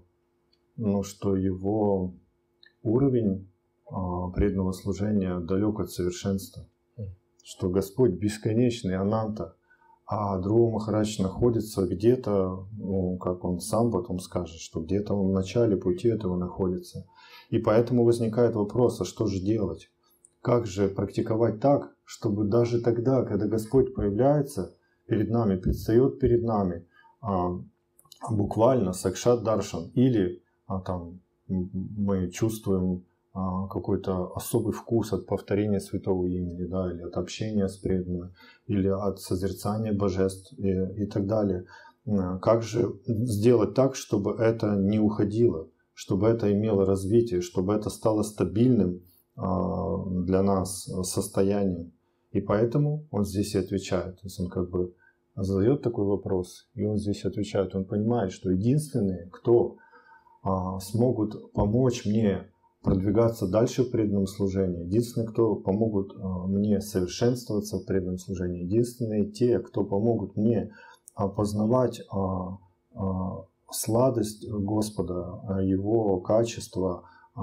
его уровень преданного служения далек от совершенства, что Господь бесконечный, Ананта, а Dhruva Махарадж находится где-то, как он сам потом скажет, что где-то он в начале пути этого находится. И поэтому возникает вопрос, а что же делать? Как же практиковать так, чтобы даже тогда, когда Господь появляется перед нами, предстает перед нами, буквально сакшат даршан, или мы чувствуем какой-то особый вкус от повторения святого имени, да, или от общения с преданными, или от созерцания божеств и так далее. Как же сделать так, чтобы это не уходило, чтобы это имело развитие, чтобы это стало стабильным для нас состоянием? И поэтому он здесь и отвечает. То есть он как бы задает такой вопрос, и он здесь отвечает. Он понимает, что единственные, кто смогут помочь мне продвигаться дальше в преданном служении. Единственные, кто помогут мне совершенствоваться в преданном служении, единственные те, кто помогут мне познавать сладость Господа, Его качество,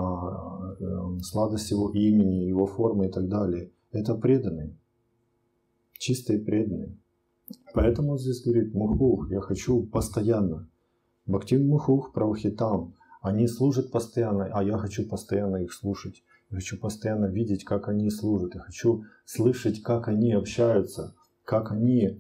сладость Его имени, Его формы и так далее, это преданные, чистые преданные. Поэтому он здесь говорит: Мухух, я хочу постоянно. Бхактин Мухух Правахитам. Они служат постоянно, а я хочу постоянно их слушать. Я хочу постоянно видеть, как они служат. Я хочу слышать, как они общаются, как они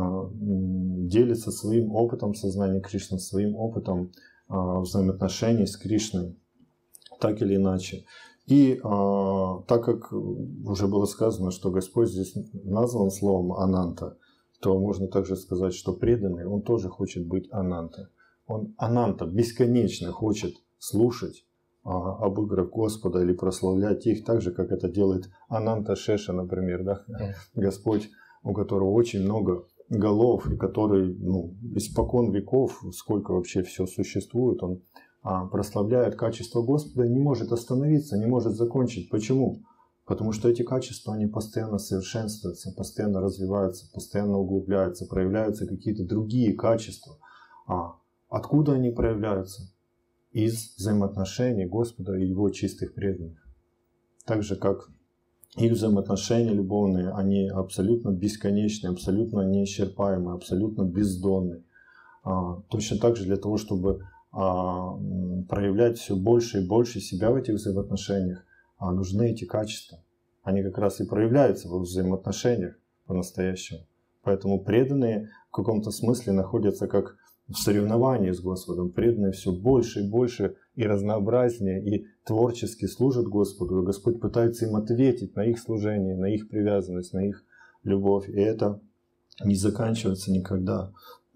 делятся своим опытом сознания Кришны, своим опытом взаимоотношений с Кришной, так или иначе. И так как уже было сказано, что Господь здесь назван словом Ананта, то можно также сказать, что преданный, он тоже хочет быть Ананта. Он Ананта бесконечно хочет слушать об играх Господа или прославлять их, так же, как это делает Ананта Шеша, например, да? Господь, у которого очень много голов, и который испокон веков, сколько вообще все существует, он прославляет качество Господа и не может остановиться, не может закончить. Почему? Потому что эти качества, они постоянно совершенствуются, постоянно развиваются, постоянно углубляются, проявляются какие-то другие качества. Откуда они проявляются? Из взаимоотношений Господа и Его чистых преданных. Так же, как их взаимоотношения любовные, они абсолютно бесконечны, абсолютно неисчерпаемы, абсолютно бездонны. Точно так же для того, чтобы проявлять все больше и больше себя в этих взаимоотношениях, нужны эти качества. Они как раз и проявляются в взаимоотношениях по-настоящему. Поэтому преданные в каком-то смысле находятся как в соревновании с Господом. Преданные все больше и больше и разнообразнее, и творчески служат Господу. И Господь пытается им ответить на их служение, на их привязанность, на их любовь. И это не заканчивается никогда.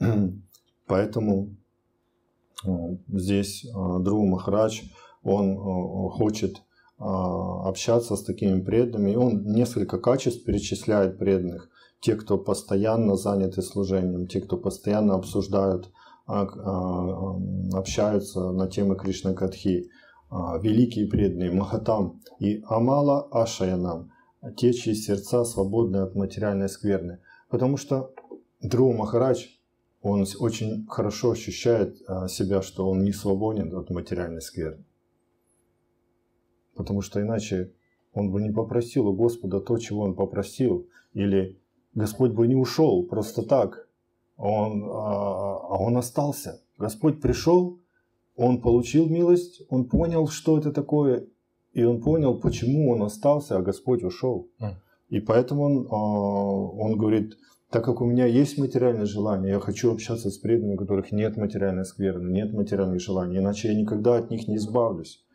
Поэтому здесь Друва Махарадж, он хочет общаться с такими преданными. И он несколько качеств перечисляет преданных. Те, кто постоянно заняты служением, те, кто постоянно обсуждают, общаются на темы Кришна Катхи, великие преданные Махатам и Амала Ашаянам, те, чьи сердца свободны от материальной скверны. Потому что Друва Махарадж, он очень хорошо ощущает себя, что он не свободен от материальной скверны. Потому что иначе он бы не попросил у Господа то, чего он попросил, или Господь бы не ушел просто так, он остался. Господь пришел, он получил милость, он понял, что это такое, и он понял, почему он остался, а Господь ушел. И поэтому он говорит: так как у меня есть материальное желание, я хочу общаться с преданными, у которых нет материальной скверны, нет материальных желаний, иначе я никогда от них не избавлюсь.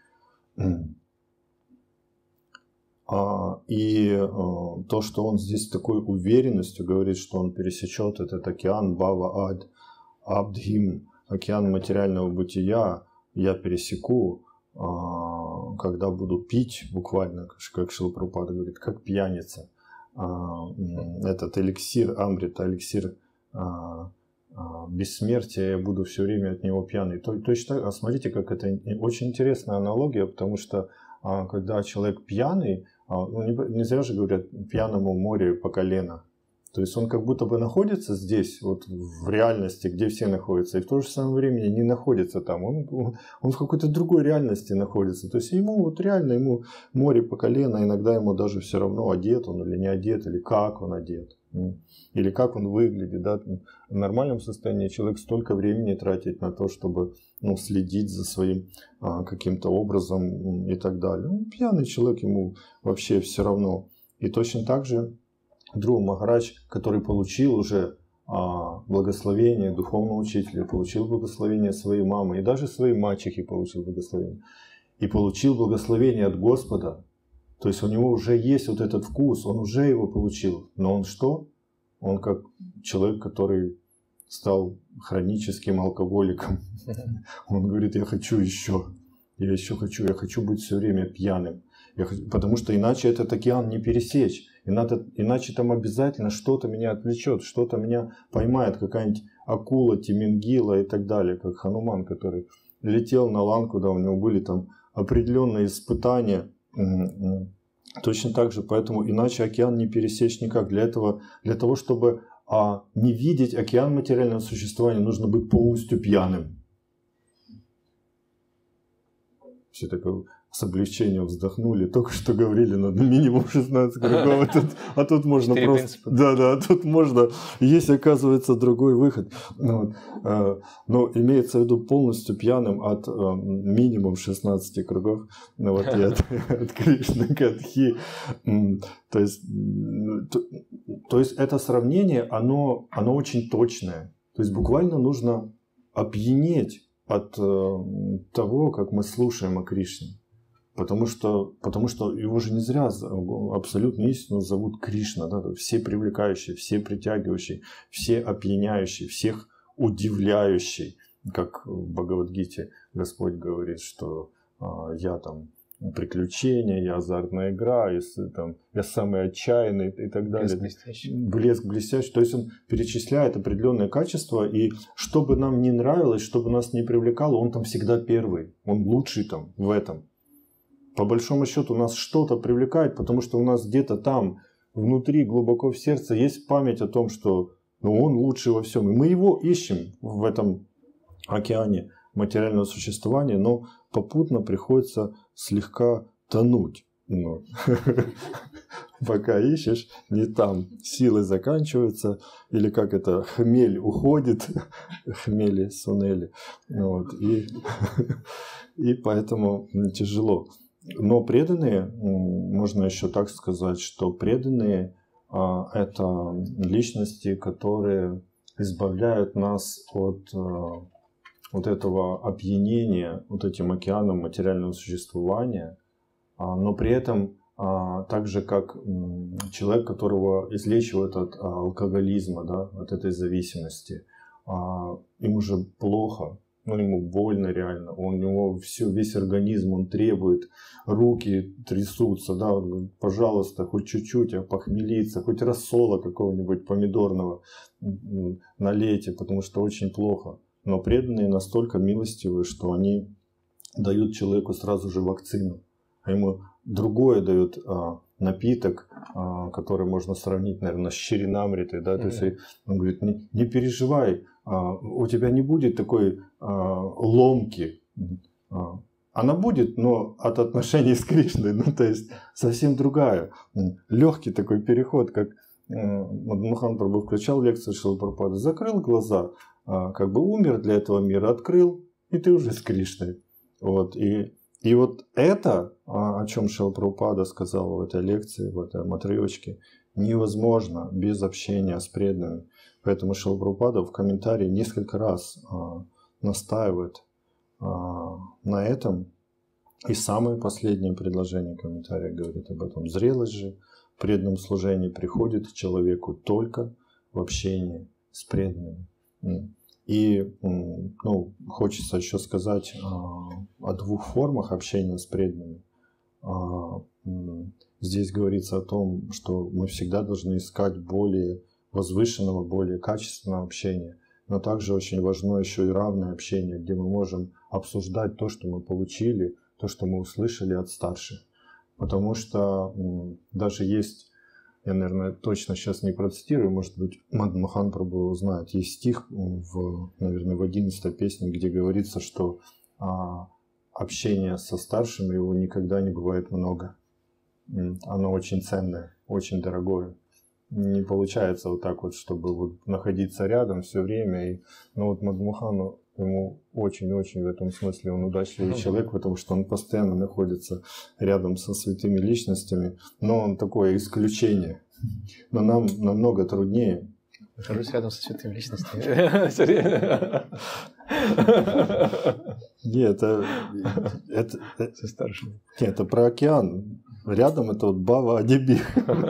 И то, что он здесь с такой уверенностью говорит, что он пересечет этот океан Бава Абдхим, океан материального бытия, я пересеку, когда буду пить, буквально, как Шрила Прабхупада говорит, как пьяница. Этот эликсир Амрита, эликсир бессмертия, я буду все время от него пьяный. Точно, смотрите, как это очень интересная аналогия, потому что когда человек пьяный, не зря же говорят, пьяному море по колено. То есть он как будто бы находится здесь, вот в реальности, где все находятся, и в то же самое время не находится там. Он в какой-то другой реальности находится. То есть ему вот реально, ему море по колено, иногда ему даже все равно, одет он или не одет, или как он одет, или как он выглядит. Да? В нормальном состоянии человек столько времени тратит на то, чтобы следить за своим каким-то образом и так далее. Пьяный человек, ему вообще все равно. И точно так же Друва Махарадж, который получил уже благословение духовного учителя, получил благословение своей мамы, и даже своей мачехи получил благословение. И получил благословение от Господа. То есть у него уже есть вот этот вкус, он уже его получил. Но он что? Он как человек, который стал хроническим алкоголиком. Он говорит: я хочу еще. Я еще хочу. Я хочу быть все время пьяным. Потому что иначе этот океан не пересечь. Иначе там обязательно что-то меня отвлечет, что-то меня поймает, какая-нибудь акула, тимингила и так далее, как Хануман, который летел на ланку, да, у него были там определенные испытания. Точно так же, поэтому иначе океан не пересечь никак. Для того, чтобы не видеть океан материального существования, нужно быть полностью пьяным. Все такое с облегчением вздохнули. Только что говорили, надо минимум 16 кругов, а тут можно просто... Да, тут можно... Есть, оказывается, другой выход. Но имеется в виду полностью пьяным от минимум 16 кругов. И от Кришны к Адхи. То есть это сравнение, оно очень точное. То есть буквально нужно опьянеть от того, как мы слушаем о Кришне. Потому что его же не зря абсолютно истину зовут Кришна. Да? Все привлекающие, все притягивающие, все опьяняющие, всех удивляющий. Как в Бхагавад-гите Господь говорит, что я там приключения, я азартная игра, я самый отчаянный и так далее. Блеск блестящий. То есть он перечисляет определенные качества, и что бы нам не нравилось, что бы нас не привлекало, он там всегда первый. Он лучший там в этом. По большому счету нас что-то привлекает, потому что у нас где-то там внутри, глубоко в сердце есть память о том, что он лучший во всем. И мы его ищем в этом океане материального существования, но попутно приходится слегка тонуть. Пока ищешь, не там. Силы заканчиваются, или как это, хмель уходит, хмели, сунели. И поэтому тяжело. Но преданные, можно еще так сказать, что преданные это личности, которые избавляют нас от вот этого опьянения, вот этим океаном материального существования, но при этом так же, как человек, которого излечивают от алкоголизма, да, от этой зависимости, ему же плохо. Ему больно реально, у него весь организм, он требует, руки трясутся, да, он говорит, пожалуйста, хоть чуть-чуть, похмелиться, хоть рассола какого-нибудь помидорного налейте, потому что очень плохо. Но преданные настолько милостивые, что они дают человеку сразу же вакцину, а ему другое дают напиток, который можно сравнить, наверное, с чаринамритой, да, то есть он говорит, не переживай, у тебя не будет такой ломки. Она будет, но от отношений с Кришной, то есть совсем другая. Легкий такой переход, как Мадхамахан Прабху включал лекцию Шрилы Прабхупады, закрыл глаза, как бы умер для этого мира, открыл, и ты уже с Кришной. И вот это, о чем Шрила Прабхупада сказал в этой лекции, в этом отрывочке, невозможно без общения с преданными. Поэтому Шрила Прабхупада в комментарии несколько раз настаивает на этом. И самое последнее предложение комментария говорит об этом. Зрелость же в преданном служении приходит к человеку только в общении с преданными. И хочется еще сказать о двух формах общения с преданными. Здесь говорится о том, что мы всегда должны искать более возвышенного, более качественного общения. Но также очень важно еще и равное общение, где мы можем обсуждать то, что мы получили, то, что мы услышали от старших. Потому что даже есть, я, наверное, точно сейчас не процитирую, может быть, Мадхамахан Прабху знает, есть стих, наверное, в 11-й песне, где говорится, что общение со старшими его никогда не бывает много. Оно очень ценное, очень дорогое. Не получается вот так вот, чтобы вот находиться рядом все время. Мадхамахану, ему очень-очень в этом смысле он удачливый человек, потому что он постоянно находится рядом со святыми личностями. Но он такое исключение. Но нам намного труднее. Нахожусь рядом со святыми личностями. Нет, со старшими. Нет, это про океан. Рядом это вот Бава Адибих.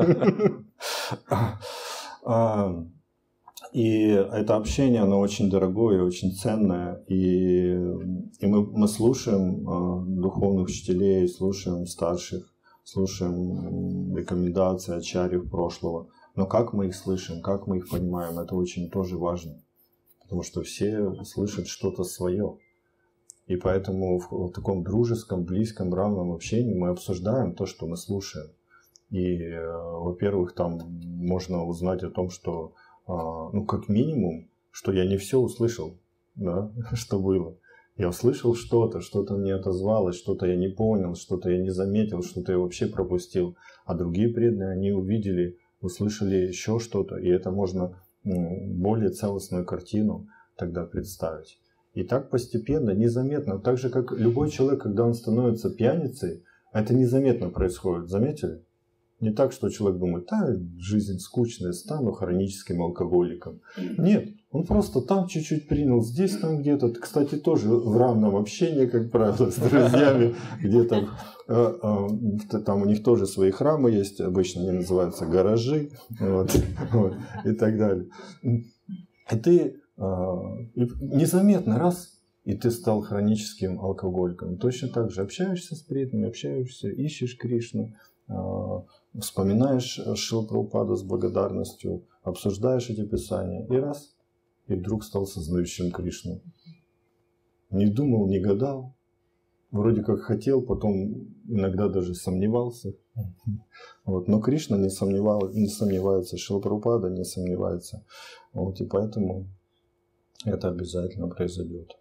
И это общение, оно очень дорогое, очень ценное. И мы слушаем духовных учителей, слушаем старших, слушаем рекомендации ачарьев прошлого. Но как мы их слышим, как мы их понимаем, это очень тоже важно. Потому что все слышат что-то свое. И поэтому в таком дружеском, близком, равном общении мы обсуждаем то, что мы слушаем. И, во-первых, там можно узнать о том, что, ну, как минимум, что я не все услышал, да, что было. Я услышал что-то, что-то мне отозвалось, что-то я не понял, что-то я не заметил, что-то я вообще пропустил. А другие преданные, они увидели, услышали еще что-то, и это можно более целостную картину тогда представить. И так постепенно, незаметно, так же, как любой человек, когда он становится пьяницей, это незаметно происходит, заметили? Не так, что человек думает, да, жизнь скучная, стану хроническим алкоголиком. Нет, он просто там чуть-чуть принял, здесь там где-то. Кстати, тоже в равном общении, как правило, с друзьями, где-то там у них тоже свои храмы есть, обычно они называются гаражи, вот, и так далее. И ты незаметно раз, и ты стал хроническим алкоголиком. Точно так же общаешься с преданными, общаешься, ищешь Кришну, вспоминаешь Шрила Прабхупаду с благодарностью, обсуждаешь эти писания, и раз, и вдруг стал сознающим Кришну. Не думал, не гадал, вроде как хотел, потом иногда даже сомневался. Вот. Но Кришна не сомневается, Шрила Прабхупада не сомневается. Вот. И поэтому это обязательно произойдет.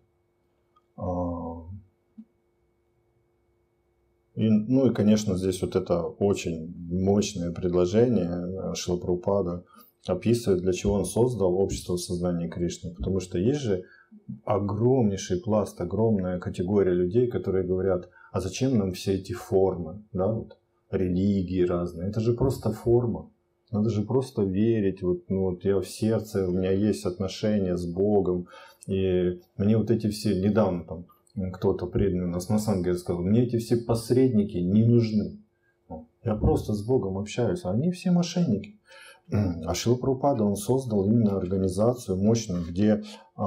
Ну и, конечно, здесь вот это очень мощное предложение Шрила Прабхупада описывает, для чего он создал общество сознания Кришны. Потому что есть же огромнейший пласт, огромная категория людей, которые говорят, а зачем нам все эти формы, да, вот, религии разные. Это же просто форма. Надо же просто верить. Вот, ну, вот я в сердце, у меня есть отношения с Богом. И мне вот эти все, недавно там, кто-то преданный у нас на Санге сказал, мне эти все посредники не нужны. Я просто с Богом общаюсь, а они все мошенники. А Шрила Прабхупада, он создал именно организацию мощную, где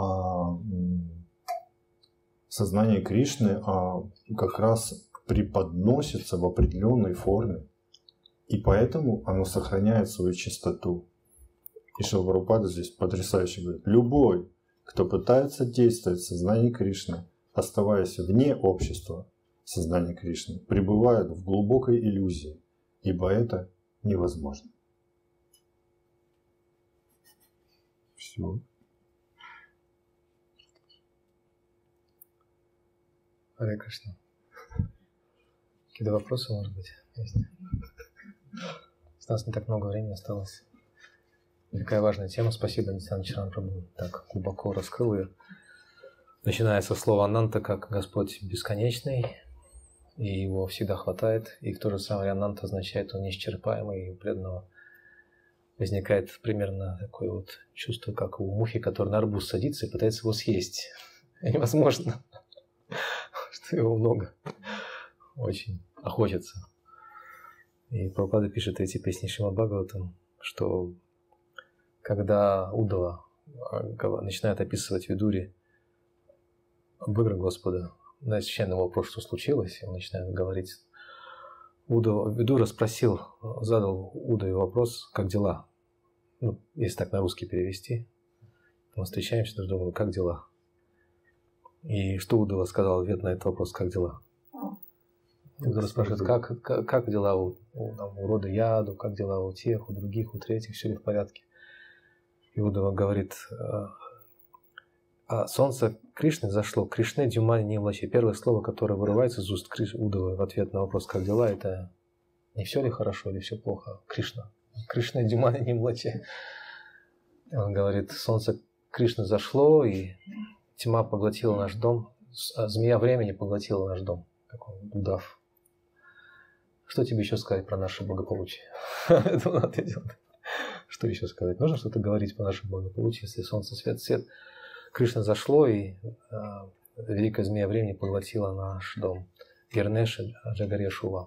сознание Кришны как раз преподносится в определенной форме. И поэтому оно сохраняет свою чистоту. И Шрила Прабхупада здесь потрясающе говорит, любой, кто пытается действовать в сознании Кришны, оставаясь вне общества сознания Кришны, пребывает в глубокой иллюзии, ибо это невозможно. Все. Харе Кришна. Какие-то вопросы, может быть, есть? У нас не так много времени осталось. Такая важная тема. Спасибо, Нитьянанда Чарана Прабху так глубоко раскрыл ее. Начиная со слова «Ананта» как Господь бесконечный, и его всегда хватает. И в то же самое «Ананта» означает «он неисчерпаемый», и у преданного возникает примерно такое вот чувство, как у мухи, которая на арбуз садится и пытается его съесть. Невозможно, что его много. Очень охотится. И Прабхупада пишет эти песни Шримад Бхагаватам, что когда Удава начинает описывать Видури об играх Господа, на священный вопрос, что случилось, он начинает говорить. Видура задал Удаве вопрос, как дела? Ну, если так на русский перевести. Мы встречаемся друг с другом, как дела? И что Удава сказал в ответ на этот вопрос, как дела? Удава спрашивает, как дела у рода Яду, как дела у тех, у других, у третьих, все ли в порядке? И Удава говорит, а солнце Кришны зашло, Кришне Дюмани не влачи. Первое слово, которое вырывается из уст Удавы в ответ на вопрос, как дела, это не все ли хорошо или все плохо? Кришна. Кришне Дюмани не влачи. Он говорит, солнце Кришны зашло, и тьма поглотила наш дом, змея времени поглотила наш дом, как он, удав. Что тебе еще сказать про наше благополучие? Это он ответил. Что еще сказать? Нужно что-то говорить про наше благополучие, если солнце свет. Кришна зашло, и великая змея времени поглотила наш дом. Гернеша Джагарешува.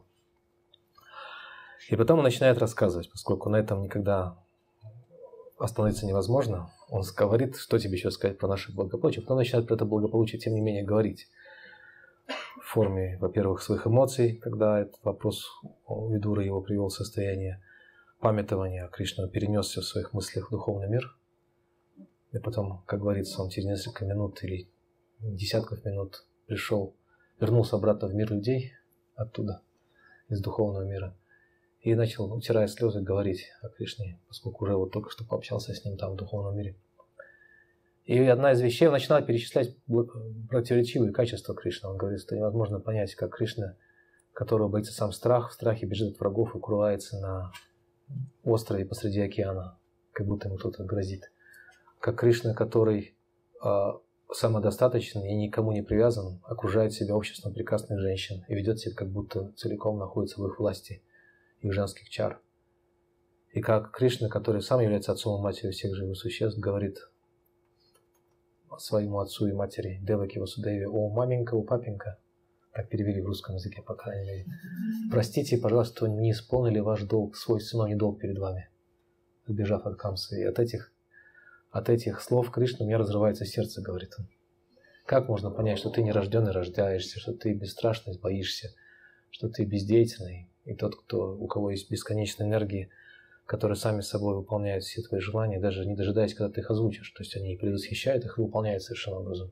И потом он начинает рассказывать, поскольку на этом никогда остановиться невозможно. Он говорит, что тебе еще сказать про наше благополучие. Потом начинает про это благополучие, тем не менее, говорить. В форме, во-первых, своих эмоций, когда этот вопрос Видура его привел в состояние памятования, Кришна перенесся в своих мыслях в духовный мир. И потом, как говорится, он через несколько минут или десятков минут пришел, вернулся обратно в мир людей оттуда, из духовного мира, и начал, утирая слезы, говорить о Кришне, поскольку уже вот только что пообщался с ним там в духовном мире. И одна из вещей, он начинает перечислять противоречивые качества Кришны. Он говорит, что невозможно понять, как Кришна, которого боится сам страх, в страхе бежит от врагов и кувыркается на острове посреди океана, как будто ему кто-то грозит. Как Кришна, который самодостаточен и никому не привязан, окружает себя обществом прекрасных женщин и ведет себя, как будто целиком находится в их власти, их женских чар. И как Кришна, который сам является отцом и матерью всех живых существ, говорит своему отцу и матери Деваки Васудеве: «О, маменька, о, папенька», так перевели в русском языке, по крайней мере, «простите, пожалуйста, что не исполнили ваш долг, свой сыновний долг перед вами», сбежав от Камсы. И от этих слов Кришна у меня разрывается сердце, говорит он. Как можно понять, что ты нерожденный рождаешься, что ты бесстрашный боишься, что ты бездеятельный, и тот, у кого есть бесконечная энергия, которые сами собой выполняют все твои желания, даже не дожидаясь, когда ты их озвучишь. То есть они предвосхищают их и выполняют совершенно образом.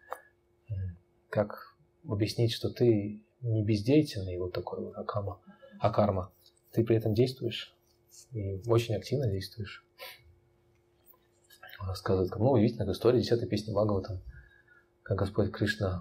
Как объяснить, что ты не бездеятельный, вот такой вот акарма, ты при этом действуешь и очень активно действуешь. Он рассказывает, ну, удивительная история, 10-й песни Бхагаватам, как Господь Кришна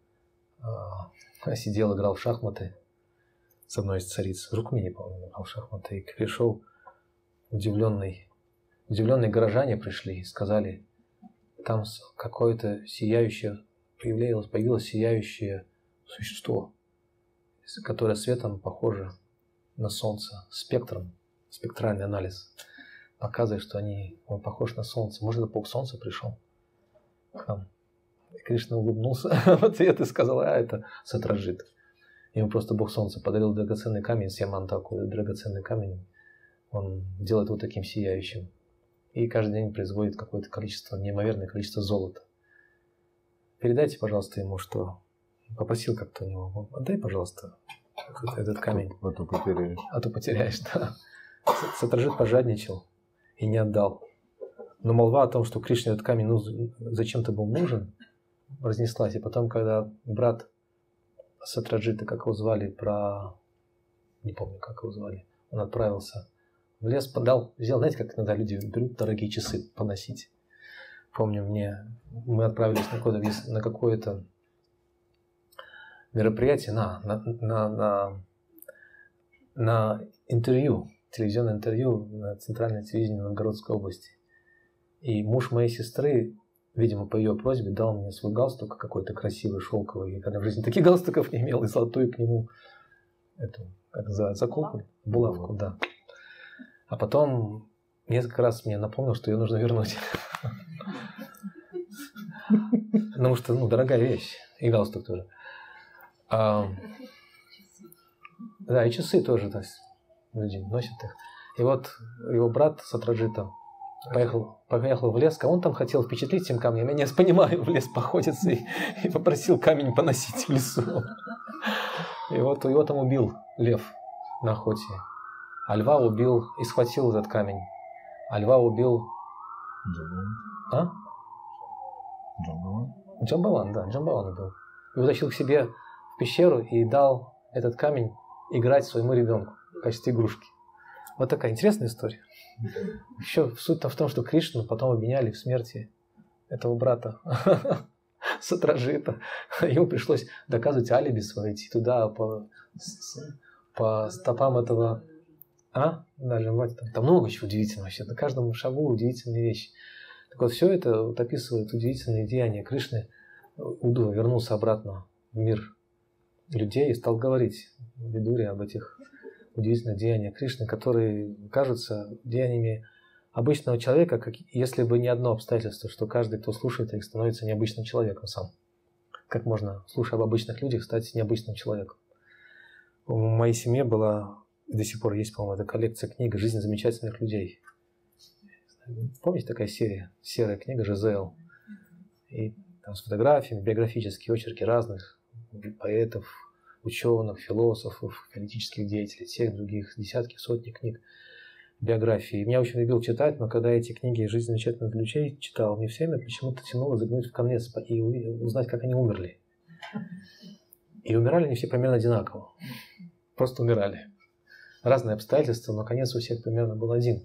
сидел, играл в шахматы с одной из цариц, Рукмини, по-моему, играл в шахматы, и пришел удивленные горожане пришли и сказали, там какое-то сияющее, появилось сияющее существо, которое светом похоже на солнце, спектральный анализ показывает, что он похож на солнце. Может, это Бог Солнца пришел к нам? И Кришна улыбнулся в ответ и сказал: это Сатраджит. Ему просто Бог Солнца подарил драгоценный камень, Сьямантаку, драгоценный камень. Он делает его таким сияющим. И каждый день производит какое-то количество, неимоверное количество золота. Передайте, пожалуйста, ему, что... Попросил как-то у него: отдай, пожалуйста, этот камень. А то потеряешь. А то потеряешь, да. Сатраджит пожадничал и не отдал. Но молва о том, что Кришне этот камень зачем-то был нужен, разнеслась. И потом, когда брат Сатраджита, как его звали, не помню, как его звали, он отправился в лес, взял, знаете, как иногда люди берут дорогие часы поносить. Помню, мы отправились на какое-то мероприятие, на интервью, телевизионное интервью на центральное телевидение Новгородской области. И муж моей сестры, видимо, по ее просьбе, дал мне свой галстук какой-то красивый, шелковый. Я когда в жизни таких галстуков не имел, и золотую к нему заколку, булавку, да. А потом несколько раз мне напомнил, что ее нужно вернуть. Потому что, дорогая вещь. И галстук тоже. Да, и часы тоже, то есть люди носят их. И вот его брат Сатраджита поехал в лес, а он там хотел впечатлить этим камнем. Я не понимаю, в лес походится и попросил камень поносить в лесу. И вот его там убил лев на охоте. А льва убил и схватил этот камень. А льва убил... Джамбаван, да, Джамбаван убил. И утащил к себе в пещеру и дал этот камень играть своему ребенку в качестве игрушки. Вот такая интересная история. Еще суть-то в том, что Кришну потом обвиняли в смерти этого брата Сатраджита. Ему пришлось доказывать алиби свое, идти туда по стопам этого... Даже там много чего удивительного вообще. На каждом шагу удивительные вещи. Так вот, все это вот описывает удивительные деяния Кришны. Удува вернулся обратно в мир людей и стал говорить в Видуре об этих удивительных деяниях Кришны, которые кажутся деяниями обычного человека, как если бы не одно обстоятельство, что каждый, кто слушает их, становится необычным человеком сам. Как можно, слушая об обычных людях, стать необычным человеком? В моей семье была, до сих пор есть, по-моему, эта коллекция книг «Жизнь замечательных людей». Помните, такая серия? Серая книга «Жизел». И там с фотографиями, биографические очерки разных поэтов, ученых, философов, политических деятелей, всех других, десятки, сотни книг, биографий. Меня очень любил читать, но когда эти книги «Жизнь замечательных людей» читал, мне все время почему-то тянуло заглянуть в конец и узнать, как они умерли. И умирали они все примерно одинаково. Просто умирали. Разные обстоятельства, но конец у всех примерно был один.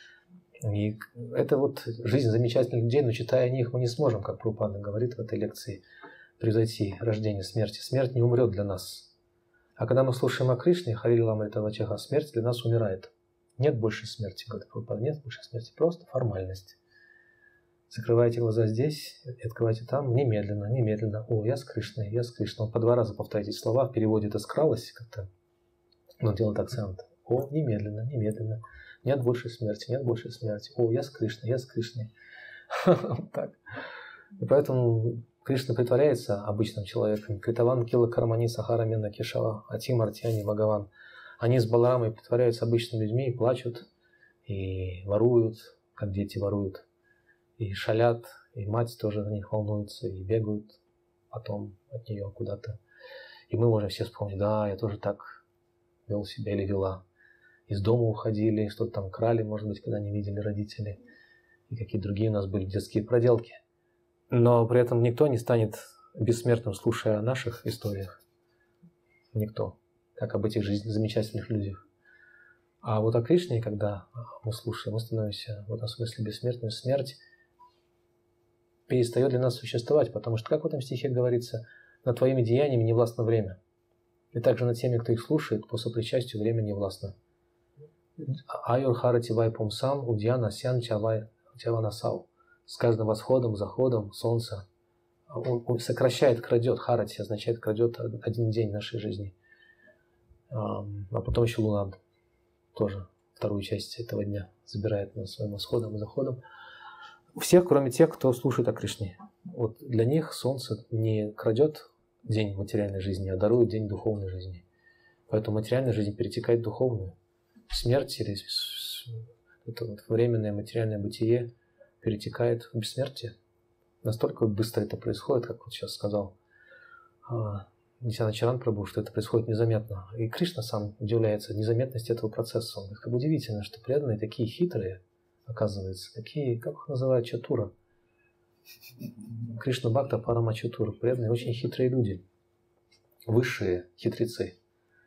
И это вот жизнь замечательных людей, но читая о них, мы не сможем, как Прабхупада говорит в этой лекции, превзойти рождение смерти. Смерть не умрет для нас. А когда мы слушаем о Кришне, Хари Ламрита Вачаха, смерть для нас умирает. Нет больше смерти, говорит Прабхупада, нет больше смерти, просто формальность. Закрывайте глаза здесь и открывайте там, немедленно, немедленно. О, я с Кришной, я с Кришной. По 2 раза повторяйте эти слова, в переводе это скралось как-то, но делает акцент. О, немедленно, немедленно. Нет больше смерти, нет больше смерти. О, я с Кришной, я с Кришной. Так. И поэтому Кришна притворяется обычным человеком. Критаван Кила Кармани Сахара Мена Кишава Атим Артьяни Бхагаван. Они с Баларамой притворяются обычными людьми и плачут, и воруют, как дети воруют, и шалят, и мать тоже на них волнуется, и бегают потом от нее куда-то. И мы можем все вспомнить, да, я тоже так вел себя или вела. Из дома уходили, что-то там крали, может быть, когда не видели родители, и какие другие у нас были детские проделки. Но при этом никто не станет бессмертным, слушая о наших историях. Никто. Как об этих замечательных людях. А вот о Кришне, когда мы слушаем, мы становимся в этом смысле бессмертным. Смерть перестает для нас существовать, потому что, как в этом стихе говорится, над твоими деяниями не властно время. И также над теми, кто их слушает, по сопричастию время не властно. Айур харати вай пумсам удьяна сян чавай чаванасау. С каждым восходом, заходом солнца он сокращает, крадет. Харати означает крадет один день нашей жизни. А потом еще луна тоже вторую часть этого дня забирает на своим восходом и заходом. У всех, кроме тех, кто слушает о Кришне. Вот для них солнце не крадет день материальной жизни, а дарует день духовной жизни. Поэтому материальная жизнь перетекает в духовную. Смерть или это вот временное материальное бытие перетекает в бессмертие. Настолько быстро это происходит, как вот сейчас сказал Нитьянанда Чаран Прабху, что это происходит незаметно. И Кришна сам удивляется незаметности этого процесса. Он говорит, как удивительно, что преданные такие хитрые, оказывается, такие, как их называют, чатура. Кришна Бхакта Парама Чатура. Преданные очень хитрые люди. Высшие хитрецы.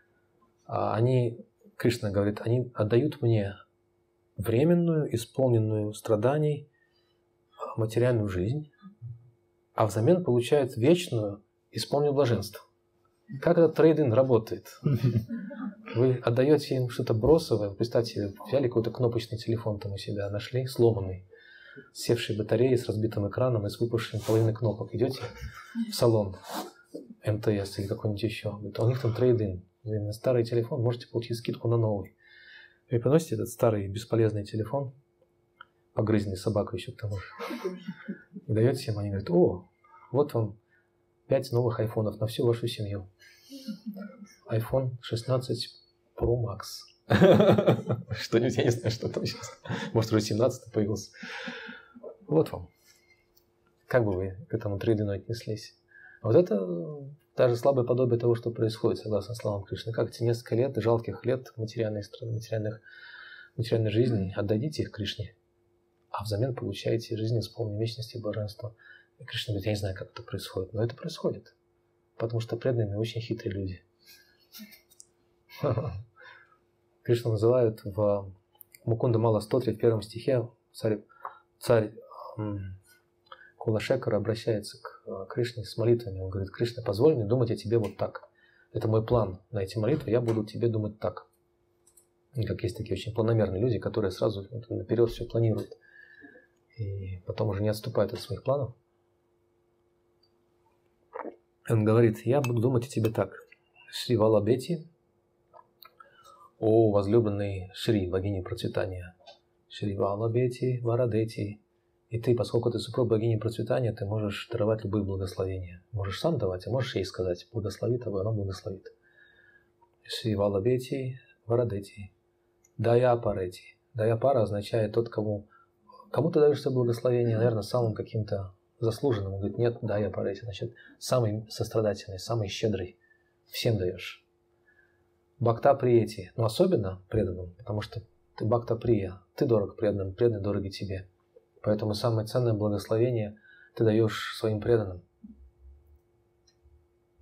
Они, Кришна говорит, они отдают мне временную, исполненную страданий материальную жизнь, а взамен получают вечную, исполненную блаженство. Как этот трейд-ин работает? Вы отдаете им что-то бросовое, представьте, взяли какой-то кнопочный телефон там у себя, нашли, сломанный, с севшей батареей, с разбитым экраном и с выпавшей половиной кнопок. Идете в салон МТС или какой-нибудь еще, говорит, у них там трейд-ин. Вы на старый телефон можете получить скидку на новый. Вы приносите этот старый бесполезный телефон, погрызенный собакой еще к тому же, и даете им, они говорят, о, вот вам 5 новых айфонов на всю вашу семью. iPhone 16 Pro Max. Что-нибудь, я не знаю, что там сейчас. Может, уже 17 появился. Вот вам. Как бы вы к этому трейдину отнеслись? А вот это даже слабое подобие того, что происходит, согласно словам Кришны. Как эти несколько лет, жалких лет материальной жизни, отдадите их Кришне, а взамен получаете жизнь, исполненную вечности и блаженства. И Кришна говорит, я не знаю, как это происходит, но это происходит, потому что преданные очень хитрые люди. Кришну называют в Мукунда Мала Стотре в 1 стихе, царь Кулашекара обращается к Кришне с молитвами. Он говорит, Кришна, позволь мне думать о тебе вот так. Это мой план на эти молитвы, я буду тебе думать так. И как есть такие очень планомерные люди, которые сразу наперед все планируют. И потом уже не отступают от своих планов. Он говорит, я буду думать о тебе так. Шри Валабети, о возлюбленный Шри, богини процветания. Шри Валабети, Варадети. И ты, поскольку ты супруг богини процветания, ты можешь даровать любые благословения. Можешь сам давать, а можешь ей сказать, благослови тобой, она благословит. Шри Валабети, Варадети. Дая-парети. Дая-пара означает тот, кому ты даешь свое благословение, наверное, самым каким-то заслуженным. Он говорит, нет, дая-парети. Значит, самый сострадательный, самый щедрый. Всем даешь. Бхакта-приети. Но особенно преданным, потому что ты бхакта-прия. Ты дорог преданным, преданные дороги тебе. Поэтому самое ценное благословение ты даешь своим преданным.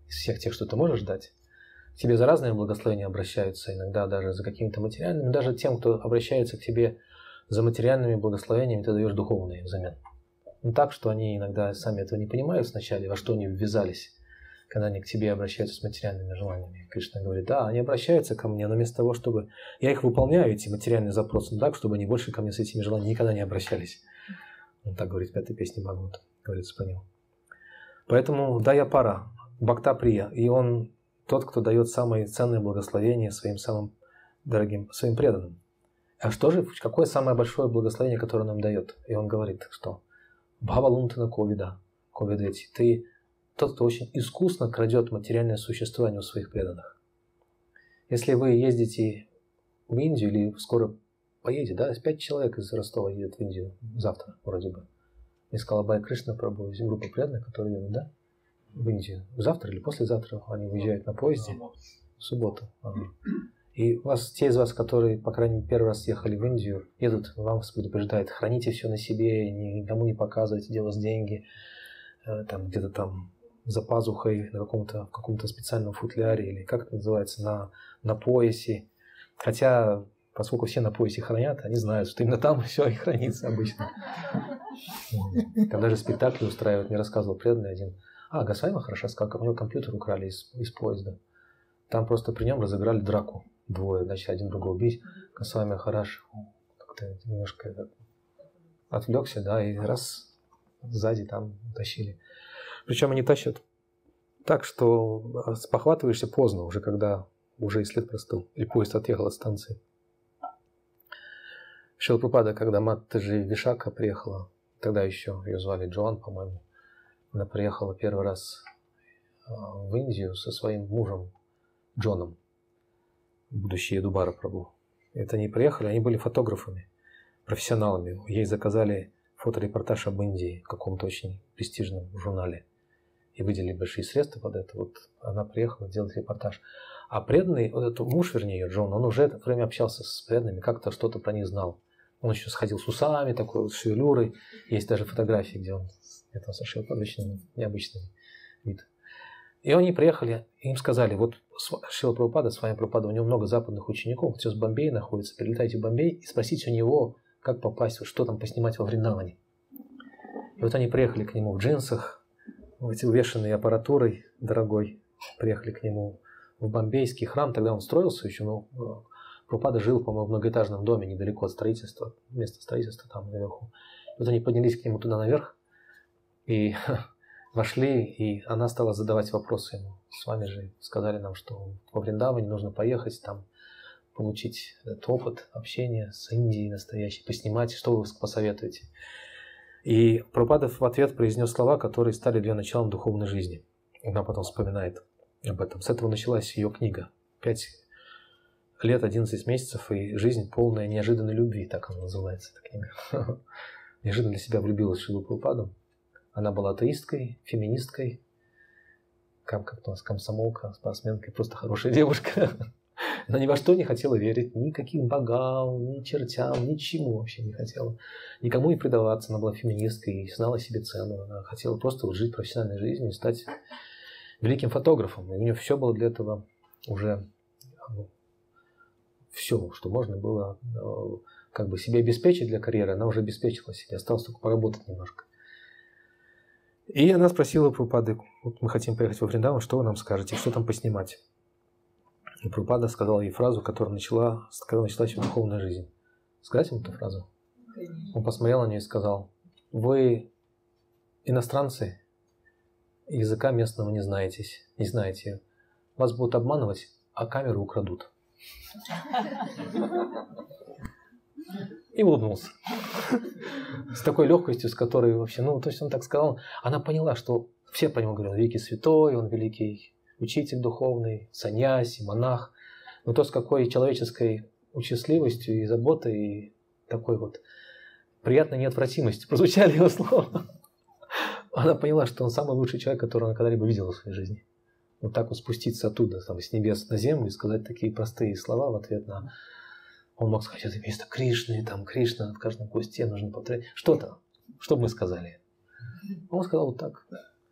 из всех тех, что ты можешь дать. К тебе за разные благословения обращаются, иногда даже за какими-то материальными. Даже тем, кто обращается к тебе за материальными благословениями, ты даешь духовные взамен. Ну так, что они иногда сами этого не понимают сначала, во что они ввязались, когда они к тебе обращаются с материальными желаниями. Кришна говорит, да, они обращаются ко мне, но вместо того, чтобы... Я их выполняю, эти материальные запросы, так, чтобы они больше ко мне с этими желаниями никогда не обращались. Он так говорит в пятой песне Бхагавата, говорит Спанил. Поэтому Дая Пара, Бхакта Прия, и он тот, кто дает самые ценные благословения своим самым дорогим, своим преданным. А что же, какое самое большое благословение, которое он нам дает? И он говорит, что Бхавалунтана ковида, ковидети, ты тот, кто очень искусно крадет материальное существование у своих преданных. Если вы ездите в Индию или скоро поедете, да, 5 человек из Ростова едет в Индию завтра, вроде бы. Из Калабай Кришна Прабху, из группы преданных, которые едут, да, в Индию. Завтра или послезавтра они уезжают на поезде. В субботу. И те из вас, которые, по крайней мере, первый раз ехали в Индию, едут, вам предупреждают, храните все на себе, никому не показывайте, где у вас деньги, там где-то там за пазухой, в каком-то специальном футляре, или как это называется, на поясе. Хотя, поскольку все на поясе хранят, они знают, что именно там все и хранится обычно. Когда же спектакли устраивают, мне рассказывал преданный один, Госвами хорошо сказал, как у него компьютер украли из поезда. Там просто при нем разыграли драку. Двое, значит, один другого бить. Госвами Хараш как-то немножко отвлекся, да, и раз сзади там тащили. Причем они тащат так, что спохватываешься поздно, уже когда уже и след простыл, или поезд отъехал от станции. Шрила Прабхупада, когда Матаджи Вишака приехала, тогда еще ее звали Джоан, по-моему, она приехала первый раз в Индию со своим мужем Джоном, будущий Ядубара Прабху. Это они приехали, они были фотографами, профессионалами. Ей заказали фоторепортаж об Индии в каком-то очень престижном журнале. И выделили большие средства под это. Вот она приехала делать репортаж. А преданный, вот этот муж, вернее, ее, Джон, он уже в это время общался с преданными, как-то что-то про них знал. Он еще сходил с усами, такой вот, с шевелюрой. Есть даже фотографии, где он это совершил очень необычный вид. И они приехали, и им сказали, вот Шрила Прабхупада, с вами Прабхупада, у него много западных учеников, все в Бомбее находится, прилетайте в Бомбей и спросите у него, как попасть, что там поснимать во Вриндаване. И вот они приехали к нему в джинсах, эти увешанные аппаратурой дорогой, приехали к нему в бомбейский храм, тогда он строился еще, но Прабхупада жил, по-моему, в многоэтажном доме недалеко от строительства, место строительства там наверху. И вот они поднялись к нему туда наверх и вошли, и она стала задавать вопросы ему. С вами же сказали нам, что во Вриндаване нужно поехать, там получить этот опыт общения с Индией настоящей, поснимать, что вы посоветуете. И Прабхупада в ответ произнес слова, которые стали для начала духовной жизни. Она потом вспоминает об этом. С этого началась ее книга. 5 лет, 11 месяцев и жизнь полная неожиданной любви, так она называется, эта книга. Неожиданно для себя влюбилась в Шрилу Прабхупаду. Она была атеисткой, феминисткой, как у нас, комсомолка, спортсменкой, просто хорошая девушка. Она ни во что не хотела верить, никаким богам, ни чертям, ничему вообще не хотела. Никому не предаваться, она была феминисткой и знала себе цену. Она хотела просто жить профессиональной жизнью и стать великим фотографом. И у нее все было для этого уже, все, что можно было как бы себе обеспечить для карьеры, она уже обеспечила себе, осталось только поработать немножко. И она спросила Прабхупады, вот мы хотим поехать во Вриндаван, что вы нам скажете, что там поснимать? И Прабхупада сказал ей фразу, когда началась ее духовная жизнь. Сказать ему эту фразу? Он посмотрел на нее и сказал, вы иностранцы, языка местного не знаете. Вас будут обманывать, а камеру украдут. И улыбнулся. С такой легкостью, с которой вообще, то есть он так сказал, она поняла, что все по нему говорят, великий святой, он великий учитель духовный, саньяси, монах. Но то, с какой человеческой участливостью и заботой, и такой вот приятной неотвратимостью прозвучали его слова. Она поняла, что он самый лучший человек, которого она когда-либо видела в своей жизни. Вот так вот спуститься оттуда, там, с небес на землю и сказать такие простые слова в ответ на... Он мог сказать, это место Кришны, там Кришна, в каждом кусте нужно повторять. Что-то, что бы мы сказали. Он сказал вот так.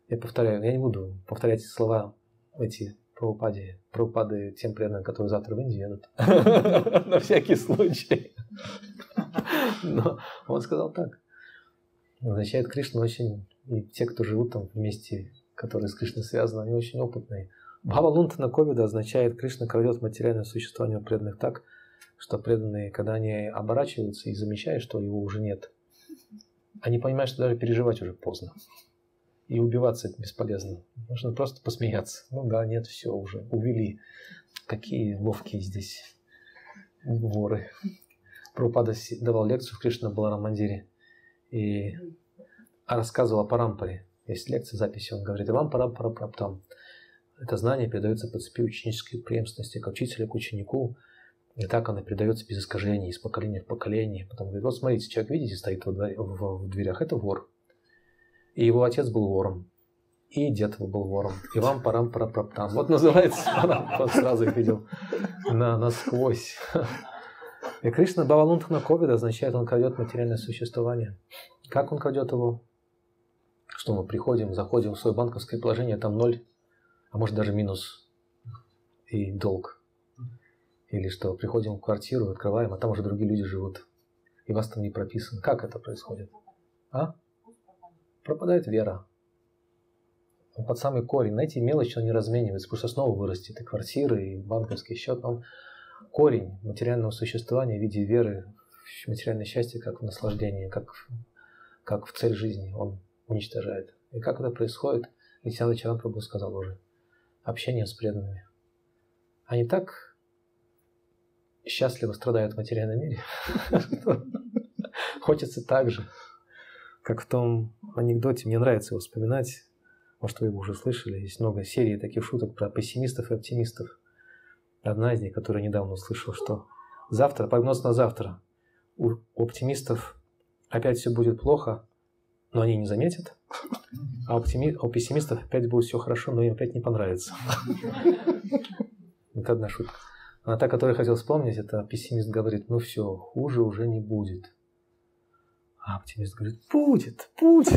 Я повторяю, я не буду повторять слова эти Прабхупады тем преданным, которые завтра в Индию едут. На всякий случай. Но он сказал так. Означает, Кришна очень... И те, кто живут там вместе, которые с Кришной связаны, они очень опытные. Бхавалунтана ковида означает, Кришна крадет материальное существование преданных так, что преданные, когда они оборачиваются и замечают, что его уже нет, они понимают, что даже переживать уже поздно. И убиваться это бесполезно. Нужно просто посмеяться. Ну да, нет, все уже, увели. Какие ловкие здесь воры. Прабхупада давал лекцию в Кришна-Баларам-мандире и рассказывал о Парампаре. Есть лекция, записи, он говорит, Ивам Парапраптам. Это знание передается по цепи ученической преемственности, как учителя к ученику. И так оно передается без искажений, из поколения в поколение. Потом говорит, вот смотрите, человек, видите, стоит в дверях, это вор. И его отец был вором. И дед его был вором. Ивам Парампараптам. Вот называется Парампара. Он сразу их видел насквозь. И Кришна Бхавалунтана ковида означает, он крадет материальное существование. Как он крадет его? Что мы приходим, заходим в свое банковское положение, там 0, а может даже минус и долг. Или что, приходим в квартиру, открываем, а там уже другие люди живут. И вас там не прописано. Как это происходит? А? Пропадает вера. Под самый корень. На эти мелочи он не разменивается, потому что снова вырастет и квартира, и банковский счет. Он корень материального существования в виде веры, материальное счастье, как в наслаждении, как в цель жизни, он уничтожает. И как это происходит? Нитьянанда Чаран Прабху сказал уже. Общение с преданными. Они так счастливо страдают в материальном мире. Хочется так же, как в том анекдоте. Мне нравится его вспоминать. Может, вы его уже слышали. Есть много серий таких шуток про пессимистов и оптимистов. Одна из них, которую я недавно услышал, что завтра, прогноз на завтра, у оптимистов опять все будет плохо, но они не заметят, а у пессимистов опять будет все хорошо, но им опять не понравится. Это одна шутка. А та, которую я хотел вспомнить, это пессимист говорит, ну все, хуже уже не будет. А оптимист говорит, будет, будет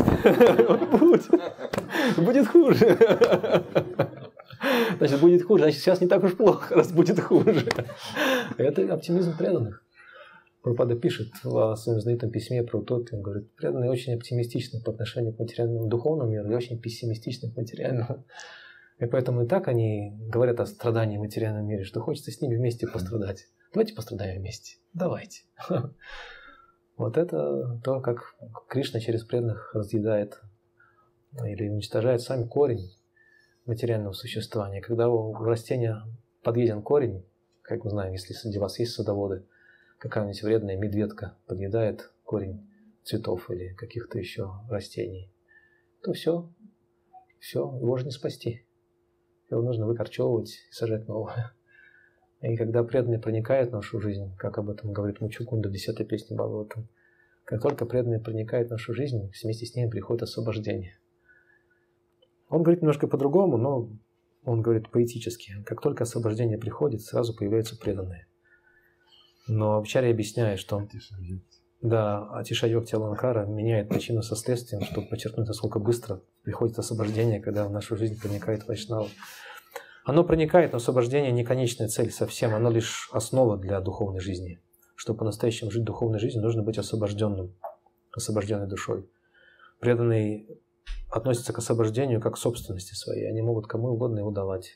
хуже. Значит, будет хуже, значит, сейчас не так уж плохо, раз будет хуже. Это оптимизм преданных. Прабхупада пишет в своем знаменитом письме про утопию, он говорит, преданные очень оптимистичны по отношению к материальному духовному миру и очень пессимистичны к материальному. И поэтому и так они говорят о страдании в материальном мире, что хочется с ними вместе пострадать. Давайте пострадаем вместе. Давайте. Вот это то, как Кришна через преданных разъедает или уничтожает сам корень материального существования. Когда у растения подъеден корень, как мы знаем, если среди вас есть садоводы, какая-нибудь вредная медведка подъедает корень цветов или каких-то еще растений, то все, его же не спасти. Его нужно выкорчевывать и сажать новое. И когда преданный проникает в нашу жизнь, как об этом говорит Мучукунда в 10-й песне Бхагаватам, как только преданный проникает в нашу жизнь, вместе с ним приходит освобождение. Он говорит немножко по-другому, но он говорит поэтически. Как только освобождение приходит, сразу появляются преданные. Но Ачарья объясняет, что Атишайокти Аланкара меняет причину со следствием, чтобы подчеркнуть, насколько быстро приходит освобождение, когда в нашу жизнь проникает Вайшнава. Оно проникает, но освобождение не конечная цель совсем, оно лишь основа для духовной жизни. Чтобы по-настоящему жить духовной жизнью, нужно быть освобожденным, освобожденной душой. Преданные относятся к освобождению как к собственности своей, они могут кому угодно его давать.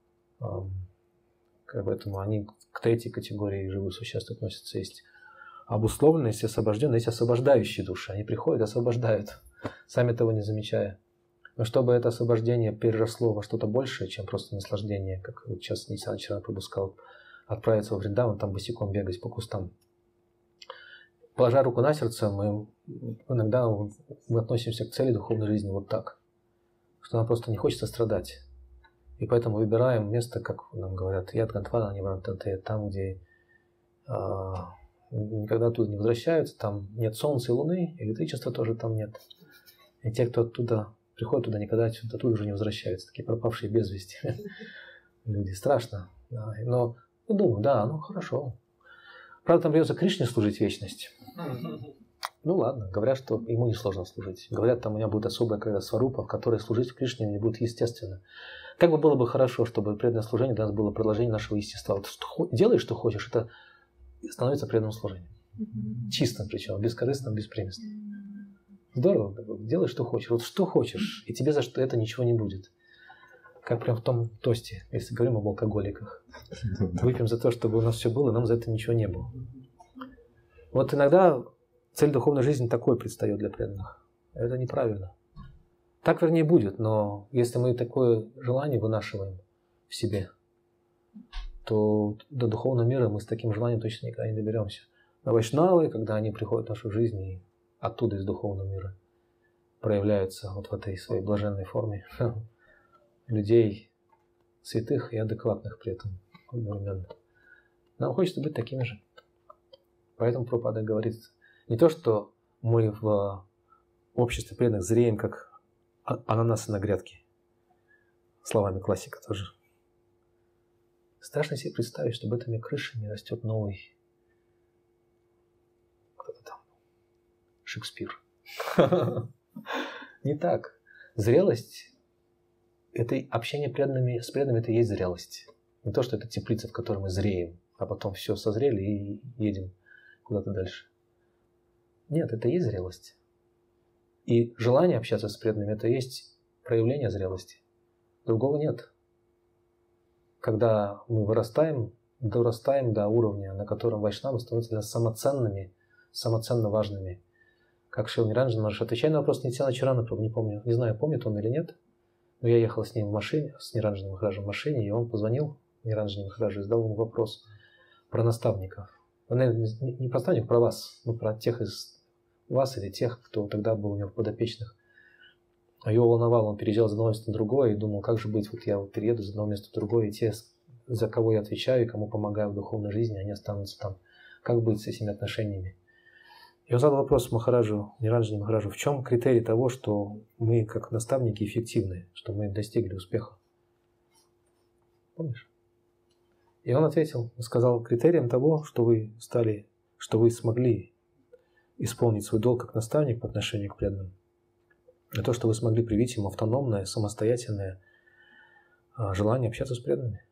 Поэтому они к третьей категории живых существ относятся. Есть обусловленные, есть освобожденные, есть освобождающие души. Они приходят и освобождают, сами того не замечая. Но чтобы это освобождение переросло во что-то большее, чем просто наслаждение, как вот сейчас Нитьянанда Чаран Прабху сказал, отправиться во Вриндаван, там босиком бегать по кустам. Положа руку на сердце, мы иногда относимся к цели духовной жизни вот так, что нам просто не хочется страдать. И поэтому выбираем место, как нам говорят, Яд Гантвана Ниврантанте, там, где никогда оттуда не возвращаются, там нет солнца и луны, электричества тоже там нет. И те, кто оттуда приходят туда, никогда оттуда уже не возвращаются, такие пропавшие без вести люди. Страшно. Да. Но думаю, да, ну хорошо. Правда, там придется Кришне служить вечность. Ну ладно, говорят, что ему несложно служить. Говорят, там у меня будет особая какая-то сварупа, в которой служить Кришне не будет естественно. Как бы было бы хорошо, чтобы преданное служение для нас было продолжением нашего естества. Вот что, делай, что хочешь, это становится преданным служением. Чистым причем, бескорыстным, беспримесным. Здорово, делай, что хочешь. Вот что хочешь, и тебе за что это ничего не будет. Как прям в том тосте, если говорим об алкоголиках. Выпьем за то, чтобы у нас все было, нам за это ничего не было. Вот иногда цель духовной жизни такой предстает для преданных. Это неправильно. Так, вернее, будет, но если мы такое желание вынашиваем в себе, то до духовного мира мы с таким желанием точно никогда не доберемся. Но вайшнавы, когда они приходят в нашу жизнь и оттуда, из духовного мира, проявляются вот в этой своей блаженной форме людей святых и адекватных при этом одновременно. Нам хочется быть такими же. Поэтому Прабхупада говорит, не то, что мы в обществе преданных зреем, как ананасы на грядке. Словами классика тоже. Страшно себе представить, что об этом крыше не растет новый кто-то там. Шекспир. Не так. Зрелость – это общение с преданными, это и есть зрелость. Не то, что это теплица, в которой мы зреем, а потом все созрели и едем куда-то дальше. Нет, это и есть зрелость. И желание общаться с преданными – это и есть проявление зрелости. Другого нет. Когда мы дорастаем до уровня, на котором вайшнавы становятся для нас самоценными, самоценно важными. Как Шрила Ниранджана Махарадж, отвечая на вопрос Нитьянанда Чарана, не помню, не знаю, помнит он или нет, но я ехал с ним в машине, с Ниранджаном Махараджем в машине, и он позвонил Ниранджане Махараджу и задал ему вопрос про наставников. Не про наставников, про вас, но про тех из вас или тех, кто тогда был у него в подопечных. Его волновало, он переезжал с одного места на другое и думал, как же быть, вот я перееду с одного места в другое, и те, за кого я отвечаю и кому помогаю в духовной жизни, они останутся там. Как быть с этими отношениями? И он задал вопрос Махараджу, Ниранджане Махараджу, в чем критерий того, что мы как наставники эффективны, что мы достигли успеха? Помнишь? И он ответил, сказал, критерием того, что вы смогли исполнить свой долг как наставник по отношению к преданным, это то, что вы смогли привить им автономное, самостоятельное желание общаться с преданными.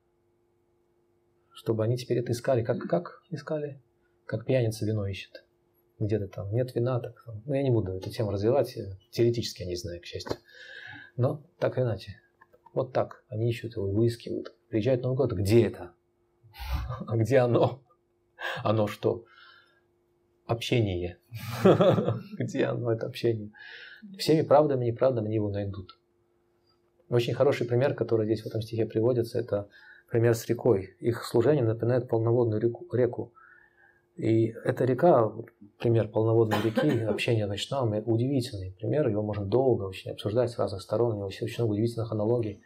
Чтобы они теперь это искали. Как искали? Как пьяница вино ищет. Где-то там нет вина. Так, ну, я не буду эту тему развивать. Теоретически я не знаю, к счастью. Но так или иначе. Вот так. Они ищут его и выискивают. Приезжают Новый год. Где это? А где оно? Оно что? Общение. Где оно, это общение? Всеми правдами и неправдами они его найдут. Очень хороший пример, который здесь в этом стихе приводится, это пример с рекой. Их служение напоминает полноводную реку. И эта река, пример полноводной реки, общение с вайшнавами, удивительный пример. Его можно долго очень обсуждать с разных сторон. У него очень много удивительных аналогий.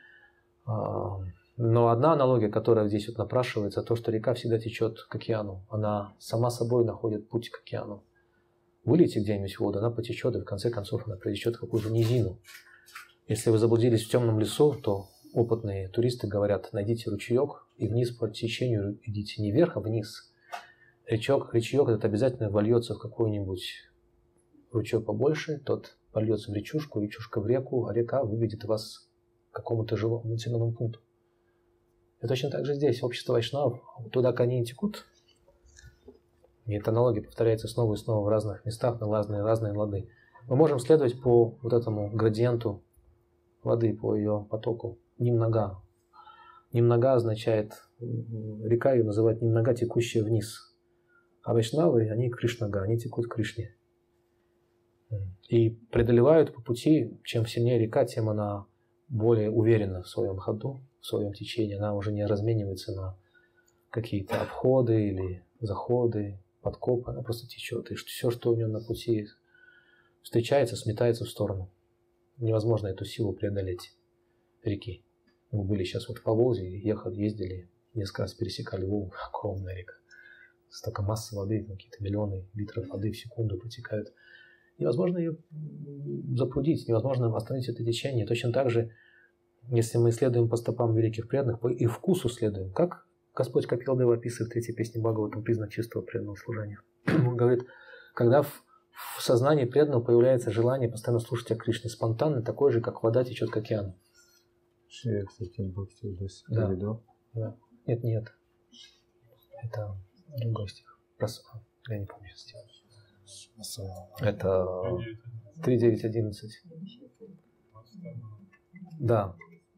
Но одна аналогия, которая здесь вот напрашивается, то, что река всегда течет к океану. Она сама собой находит путь к океану. Вылейте где-нибудь в воду, она потечет, и в конце концов она притечет в какую-то низину. Если вы заблудились в темном лесу, то опытные туристы говорят, найдите ручеек и вниз по течению идите. Не вверх, а вниз. Ручеек этот обязательно вольется в какой-нибудь ручеек побольше, тот вольется в речушку, речушка в реку, а река выведет вас к какому-то жилому населенному пункту. И точно так же здесь общество вайшнавов, туда кони текут. И эта аналогия повторяется снова и снова в разных местах, на разные лады. Мы можем следовать по вот этому градиенту воды, по ее потоку. Нимнага. Нимнага означает, река ее называют нимнага, текущая вниз. А вайшнавы, они Кришнага, они текут к Кришне. И преодолевают по пути, чем сильнее река, тем она более уверена в своем ходу, в своем течении. Она уже не разменивается на какие-то обходы или заходы, подкопы. Она просто течет. И все, что у нее на пути встречается, сметается в сторону. Невозможно эту силу преодолеть реки. Мы были сейчас вот в Поволжье, ездили, несколько раз пересекали Волгу, огромная река. Столько массы воды, какие-то миллионы литров воды в секунду протекают. Невозможно ее запрудить, невозможно остановить это течение. Точно так же, если мы следуем по стопам великих преданных, и вкусу следуем, как Господь Капила Дева описывает в 3-й песне Бхагаватам признак чистого преданного служения. Он говорит, когда в сознании преданного появляется желание постоянно слушать о Кришне спонтанно, такое же, как вода течет к океану. Да. Да. Нет. Это другой стих. Я не помню стих. Это 3.9.11. Да.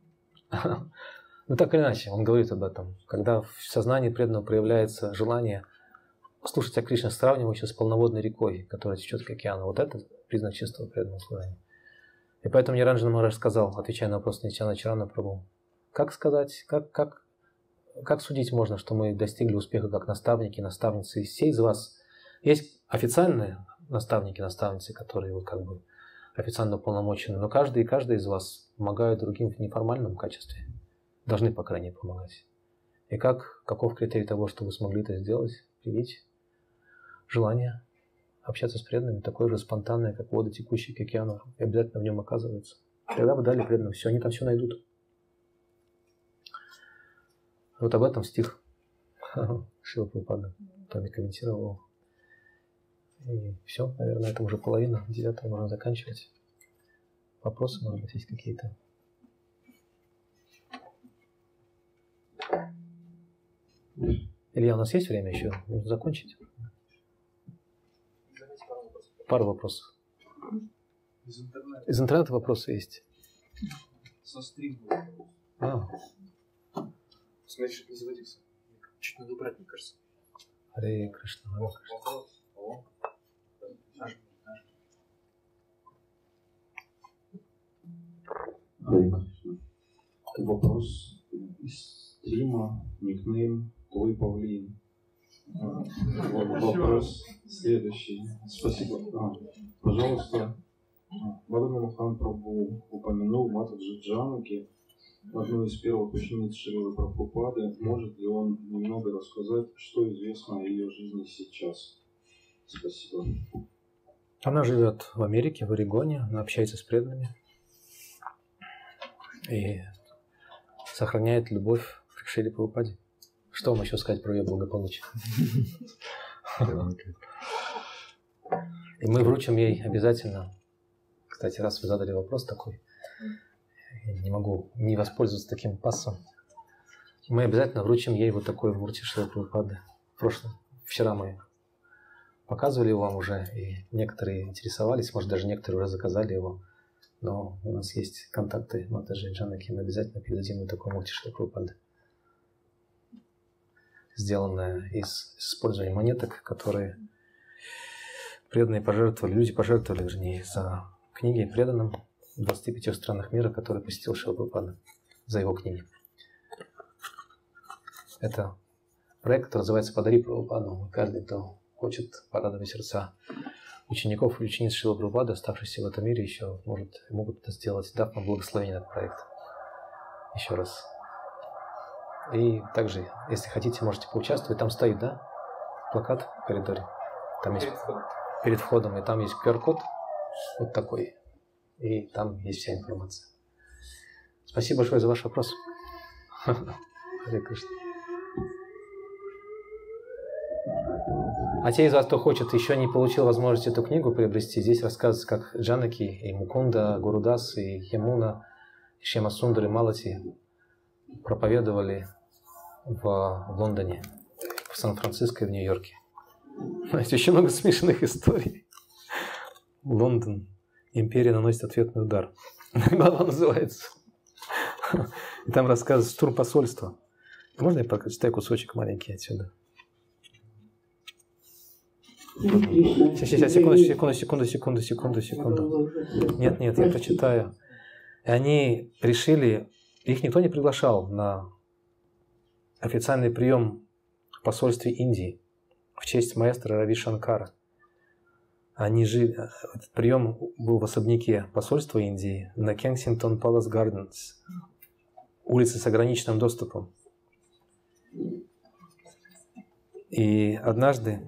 Ну так или иначе, он говорит об этом. Когда в сознании преданного проявляется желание слушать о Кришне, сравнивающее с полноводной рекой, которая течет к океану. Вот это признак чистого преданного служения. И поэтому Ниранджана Махарадж сказал, отвечая на вопрос Нитьянанда Чарана Прабху, как сказать, как судить можно, что мы достигли успеха как наставники, наставницы? Все из вас есть официальные наставники, наставницы, которые вот как бы официально уполномочены, но каждый из вас помогает другим в неформальном качестве. Должны, по крайней мере, помогать. И каков критерий того, что вы смогли это сделать? Привить желание общаться с преданными, такое же спонтанное, как вода, текущая к океану, и обязательно в нем оказывается. Когда вы дали преданным все, они там все найдут. Вот об этом стих Шрила Прабхупада там и комментировал его. И все, наверное, это уже половина 9-го, можно заканчивать. Вопросы, может быть, есть какие-то? Илья, у нас есть время еще? Нужно закончить? Пару вопросов. Из интернета вопросы есть. Со стрима. Смотри, не заводился. Чуть надо убрать, мне кажется. Харе Кришна. Вопрос из стрима, никнейм Твой Павлин. Вопрос следующий. Спасибо. Пожалуйста, Бхагаван Махан Прабху упомянул Матаджи Джанаки, одну из первых учениц Шрилы Прабхупады. Может ли он немного рассказать, что известно о ее жизни сейчас? Спасибо. Она живет в Америке, в Орегоне, она общается с преданными и сохраняет любовь к Шриле Прабхупаде. Что вам еще сказать про ее благополучие? И мы вручим ей обязательно. Кстати, раз вы задали вопрос такой, я не могу не воспользоваться таким пассом. Мы обязательно вручим ей вот такой мурти Шрилы Прабхупады. Вчера мы показывали его вам уже, и некоторые интересовались, может, даже некоторые уже заказали его. Но у нас есть контакты Матаджи Джанаки, мы обязательно передадим ей такой мурти Шрилы Прабхупады, сделанная из использования монеток, которые преданные пожертвовали, люди пожертвовали, вернее, за книги преданным в 25 странах мира, которые посетил Шрила Прабхупада, за его книги. Это проект, который называется «Подари Прабхупаду». Каждый, кто хочет порадовать сердца учеников и учениц Шрилы Прабхупады, оставшихся в этом мире, еще могут это сделать, дав нам благословение на этот проект. Еще раз. И также, если хотите, можете поучаствовать. Там стоит, да, плакат в коридоре. Там есть перед входом, и там есть QR-код вот такой. И там есть вся информация. Спасибо большое за ваш вопрос. Харе Кришна. А те из вас, кто хочет, еще не получил возможность эту книгу приобрести, здесь рассказывается, как Джанаки и Мукунда, Гурудас и Ямуна, и Шьяма Сундар и Малати проповедовали в Лондоне, в Сан-Франциско и в Нью-Йорке. Знаете, очень много смешанных историй. Лондон. Империя наносит ответный удар. Глава называется. И там рассказывается штурм посольства. Можно я прочитаю кусочек маленький отсюда? Сейчас, секунду. Нет, я прочитаю. И они решили, их никто не приглашал на официальный прием в посольстве Индии в честь маэстро Рави Шанкара. Этот прием был в особняке посольства Индии на Кенсингтон Палас Гарденс, улице с ограниченным доступом. И однажды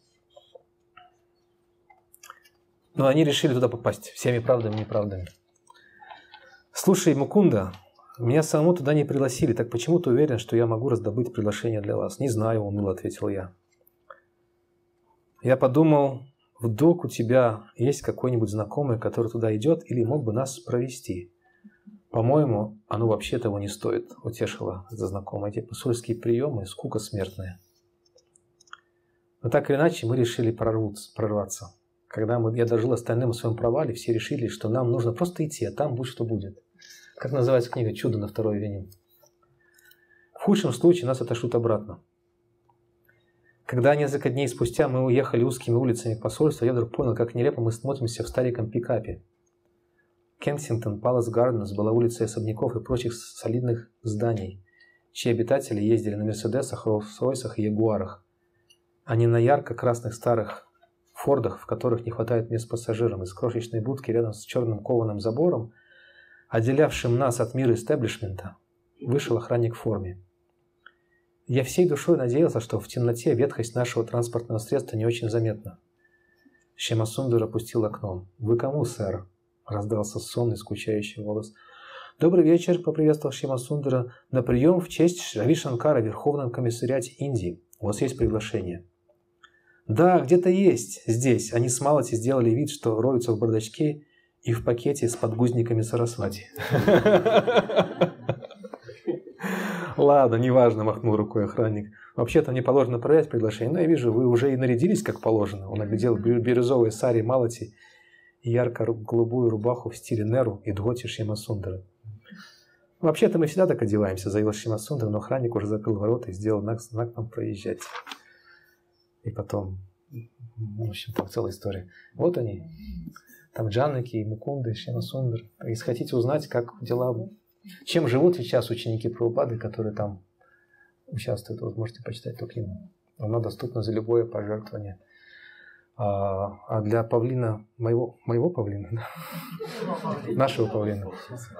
они решили туда попасть всеми правдами и неправдами. «Слушай, Мукунда, меня самому туда не пригласили, так почему ты уверен, что я могу раздобыть приглашение для вас?» «Не знаю», — уныло ответил я. Я подумал, вдруг у тебя есть какой-нибудь знакомый, который туда идет или мог бы нас провести? По-моему, оно вообще того не стоит, утешила за знакомая. Эти посольские приемы, скука смертная. Но так или иначе мы решили прорваться. Когда я дожил остальным о своем провале, все решили, что нам нужно просто идти, а там будь что будет. Как называется книга «Чудо на второй авеню». В худшем случае нас отошлют обратно. Когда несколько дней спустя мы уехали узкими улицами к посольству, я вдруг понял, как нелепо мы смотримся в стареньком пикапе. Кенсингтон Палас Гарденс была улицей особняков и прочих солидных зданий, чьи обитатели ездили на Мерседесах, Роллс-Ройсах и Ягуарах, а не на ярко-красных старых Фордах, в которых не хватает мест пассажирам. Из крошечной будки рядом с черным кованым забором, отделявшим нас от мира истеблишмента, вышел охранник в форме. Я всей душой надеялся, что в темноте ветхость нашего транспортного средства не очень заметна. Шьямасундар опустил окно. «Вы кому, сэр?» – раздался сонный, скучающий голос. «Добрый вечер», – поприветствовал Шьямасундара. «На прием в честь Рави Шанкара в Верховном комиссариате Индии. У вас есть приглашение?» «Да, где-то есть здесь. Они с Малати сделали вид, что роются в бардачке и в пакете с подгузниками Сарасвати». «Ладно, неважно», – махнул рукой охранник. «Вообще-то мне положено проверять приглашение, но я вижу, вы уже и нарядились как положено». Он оглядел бирюзовые сари Малати и ярко-голубую рубаху в стиле Неру и Дхоти Шьямасундара. «Вообще-то мы всегда так одеваемся», – заявил Шьямасундар, но охранник уже закрыл ворота и сделал знак нам проезжать. И потом, в общем, там целая история. Вот они, там Джанаки, Мукунды, Шьямасундар. Если хотите узнать, как дела, чем живут сейчас ученики Прабхупады, которые там участвуют, вы можете почитать эту книгу. Она доступна за любое пожертвование. А для павлина, моего павлина, нашего павлина,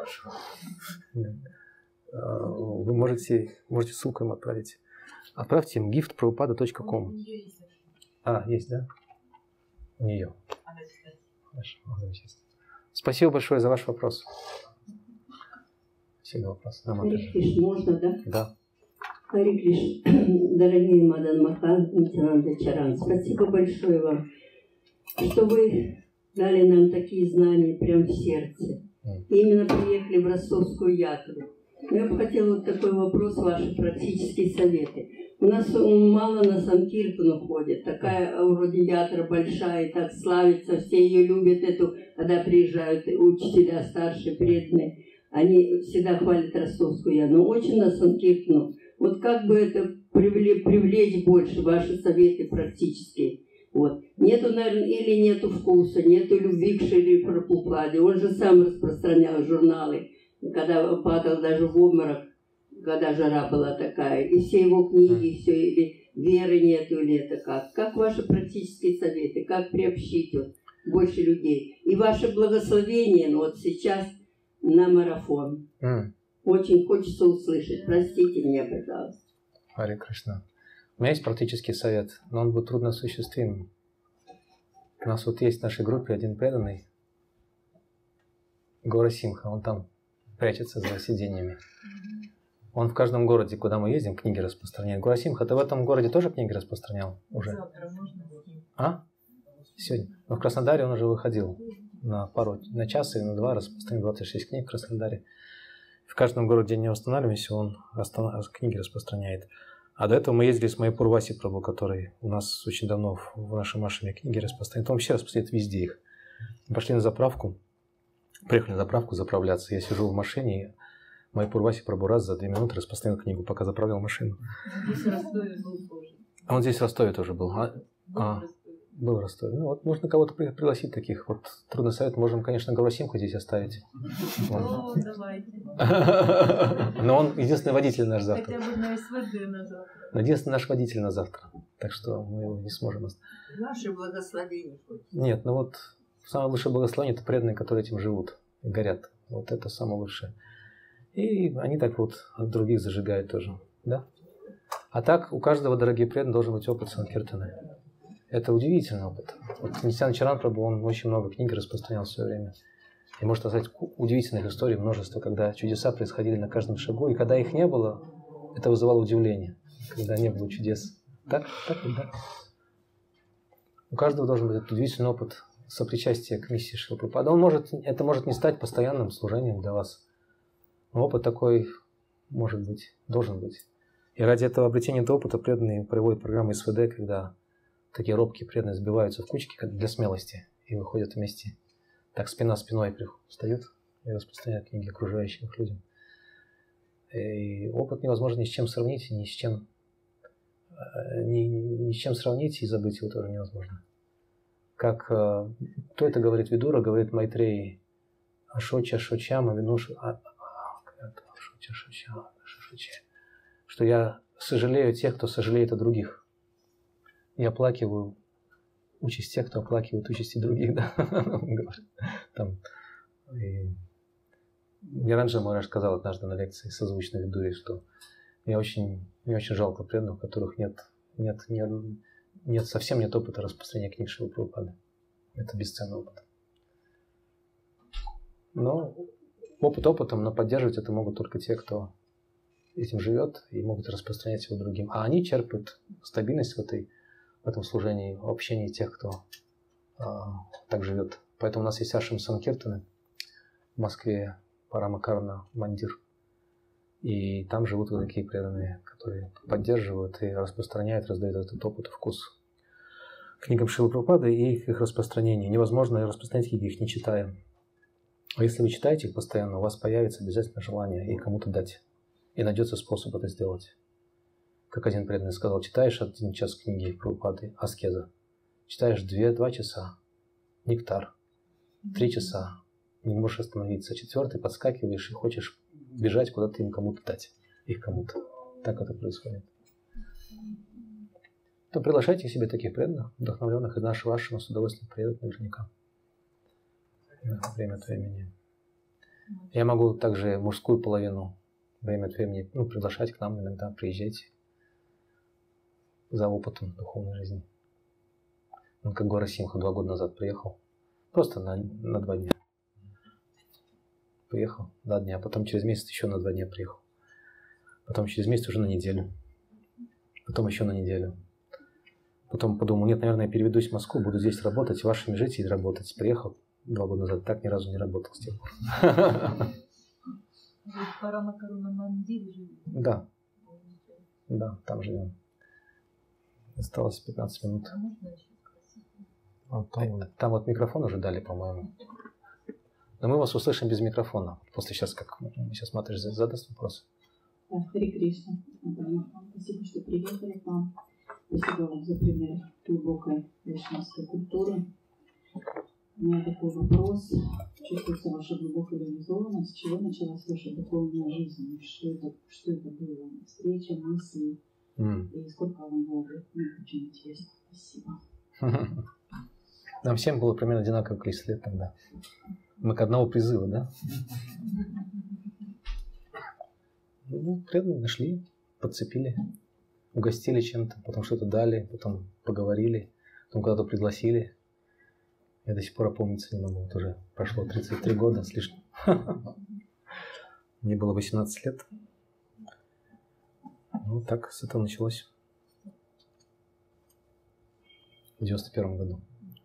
вы можете ссылку им отправить. Отправьте им giftprabhupada.com. Есть, да? У нее. Хорошо, замечательно. Спасибо большое за ваш вопрос. Спасибо, вопрос. Хари Кришна, можно, да? Да. Хари Кришна, дорогие Мадан Махан, Нитянанда Чаран, спасибо большое вам, что вы дали нам такие знания прямо в сердце. И именно приехали в Ростовскую ятру. Я бы хотела вот такой вопрос, ваши практические советы. У нас мало на Санкиртану ходит, такая вроде ятра большая, и так славится, все ее любят, эту, когда приезжают учителя старшие, преданные, они всегда хвалят Ростовскую ятру, но очень на Санкиртану. Вот как бы это привлечь больше, ваши советы практические. Вот. Нету, наверное, или нету вкуса, нету любви к Шри Прабхупаде. Он же сам распространял журналы, когда падал даже в обморок, когда жара была такая. И все его книги, все, или веры нету, или это как. Как ваши практические советы, как приобщить вот больше людей. И ваше благословение, ну, вот сейчас на марафон. Очень хочется услышать. Простите меня, пожалуйста. Хари Кришна. У меня есть практический совет, но он будет трудно осуществим. У нас вот есть в нашей группе один преданный, Гора Симха, он там прячется за сиденьями. Он в каждом городе, куда мы ездим, книги распространяет. Гора Симха, ты в этом городе тоже книги распространял уже? Завтра можно? Сегодня. Но в Краснодаре он уже выходил на час или на 2, распространил 26 книг в Краснодаре. В каждом городе, где не останавливаемся, он книги распространяет. А до этого мы ездили с моей Пурваси Прабху, который у нас очень давно в нашем Ашраме книги распространяет. Он вообще распространяет везде их. Мы пошли на заправку, приехали на заправку заправляться. Я сижу в машине, и мой Пурваси Прабху раз за 2 минуты распространял книгу, пока заправлял машину. Здесь в Ростове был тоже. А он здесь в Ростове тоже был. Был в Ростове. Ну вот можно кого-то пригласить таких. Вот трудный совет. Можем, конечно, Гору Симху здесь оставить. О, давайте. Но он единственный водитель наш завтра. Хотя бы на СВД на завтра. Единственный наш водитель на завтра. Так что мы его не сможем оставить. Наши благословения хоть. Нет, ну вот самое лучшее благословение – это преданные, которые этим живут и горят. Вот это самое лучшее. И они так вот от других зажигают тоже. Да? А так у каждого, дорогие преданные, должен быть опыт Санкиртаны. Это удивительный опыт. Вот Нитьянанда Чаран Прабху, он очень много книг распространял в свое время. И может рассказать удивительных историй, множество, когда чудеса происходили на каждом шагу, и когда их не было, это вызывало удивление, когда не было чудес. Так, да. У каждого должен быть этот удивительный опыт сопричастия к миссии Шрилы Прабхупады. Это может не стать постоянным служением для вас. Но опыт такой может быть, должен быть. И ради этого обретения этого опыта преданные проводят программу СВД, когда такие робкие преданные сбиваются в кучки для смелости и выходят вместе. Так спина спиной встают и распространяют книги окружающим людям. И опыт невозможно ни с чем сравнить, ни с чем сравнить, и забыть его тоже невозможно. Как кто это говорит? Видура говорит Майтреи. Ашоча, шочама, винуш... Что я сожалею тех, кто сожалеет о других. Я оплакиваю участь тех, кто оплакивает участи других. Да? Ниранджана Махарадж сказал однажды на лекции созвучной Видуре, что мне очень жалко преданных, у которых совсем нет опыта распространения книг Шрилы Прабхупады. Это бесценный опыт. Но опыт опытом, но поддерживать это могут только те, кто этим живет и могут распространять его другим. А они черпают стабильность в этом служении, в общении тех, кто так живет. Поэтому у нас есть Ашрам Санкиртаны в Москве, Парамакарна Мандир. И там живут вот такие преданные, которые поддерживают и распространяют, раздают этот опыт и вкус книгам Шрилы Прабхупады и их распространению. Невозможно распространять книги, их не читая. А если вы читаете их постоянно, у вас появится обязательно желание их кому-то дать. И найдется способ это сделать. Как один преданный сказал, читаешь 1 час книги Прабхупады, аскеза. Читаешь 2 часа, нектар. 3 часа, не можешь остановиться. 4 подскакиваешь и хочешь бежать куда-то им кому-то дать. Их кому-то. Так это происходит. То приглашайте к себе таких преданных, вдохновленных, из нашего ашрама с удовольствием приедут наверняка. Время от времени. Я могу также мужскую половину время от времени приглашать к нам иногда, приезжайте за опытом духовной жизни. Он как Гора Симха 2 года назад приехал. Просто на 2 дня. Приехал 2 дня, потом через месяц еще на 2 дня приехал. Потом через месяц уже на неделю. Потом еще на неделю. Потом подумал, нет, наверное, я переведусь в Москву, буду здесь работать, вашими жить и работать. Приехал 2 года назад, так ни разу не работал с тех пор. В Парамакарна Мандире живет? Да. Да, там живем. Осталось 15 минут. Там вот микрофон уже дали, по-моему. Но мы вас услышим без микрофона. После сейчас, как сейчас Матаджи задаст вопрос. Хари Кришна. Спасибо, что приехали к нам. Спасибо вам за пример глубокой вайшнавской культуры. У меня такой вопрос. Чувствуется ваша глубокая реализованность. С чего началась ваша духовная жизнь? Что это было? Встреча, мысли? И сколько вам было лет? Мне очень интересно. Спасибо. Нам всем было примерно одинаковое количество лет тогда. Мы к одного призыва, да? Преданные нашли, подцепили, угостили чем-то, потом что-то дали, потом поговорили, потом куда-то пригласили. Я до сих пор опомниться не могу. Вот уже прошло 33 года с лишним. Мне было 18 лет. Ну, так с этого началось. В 91 году.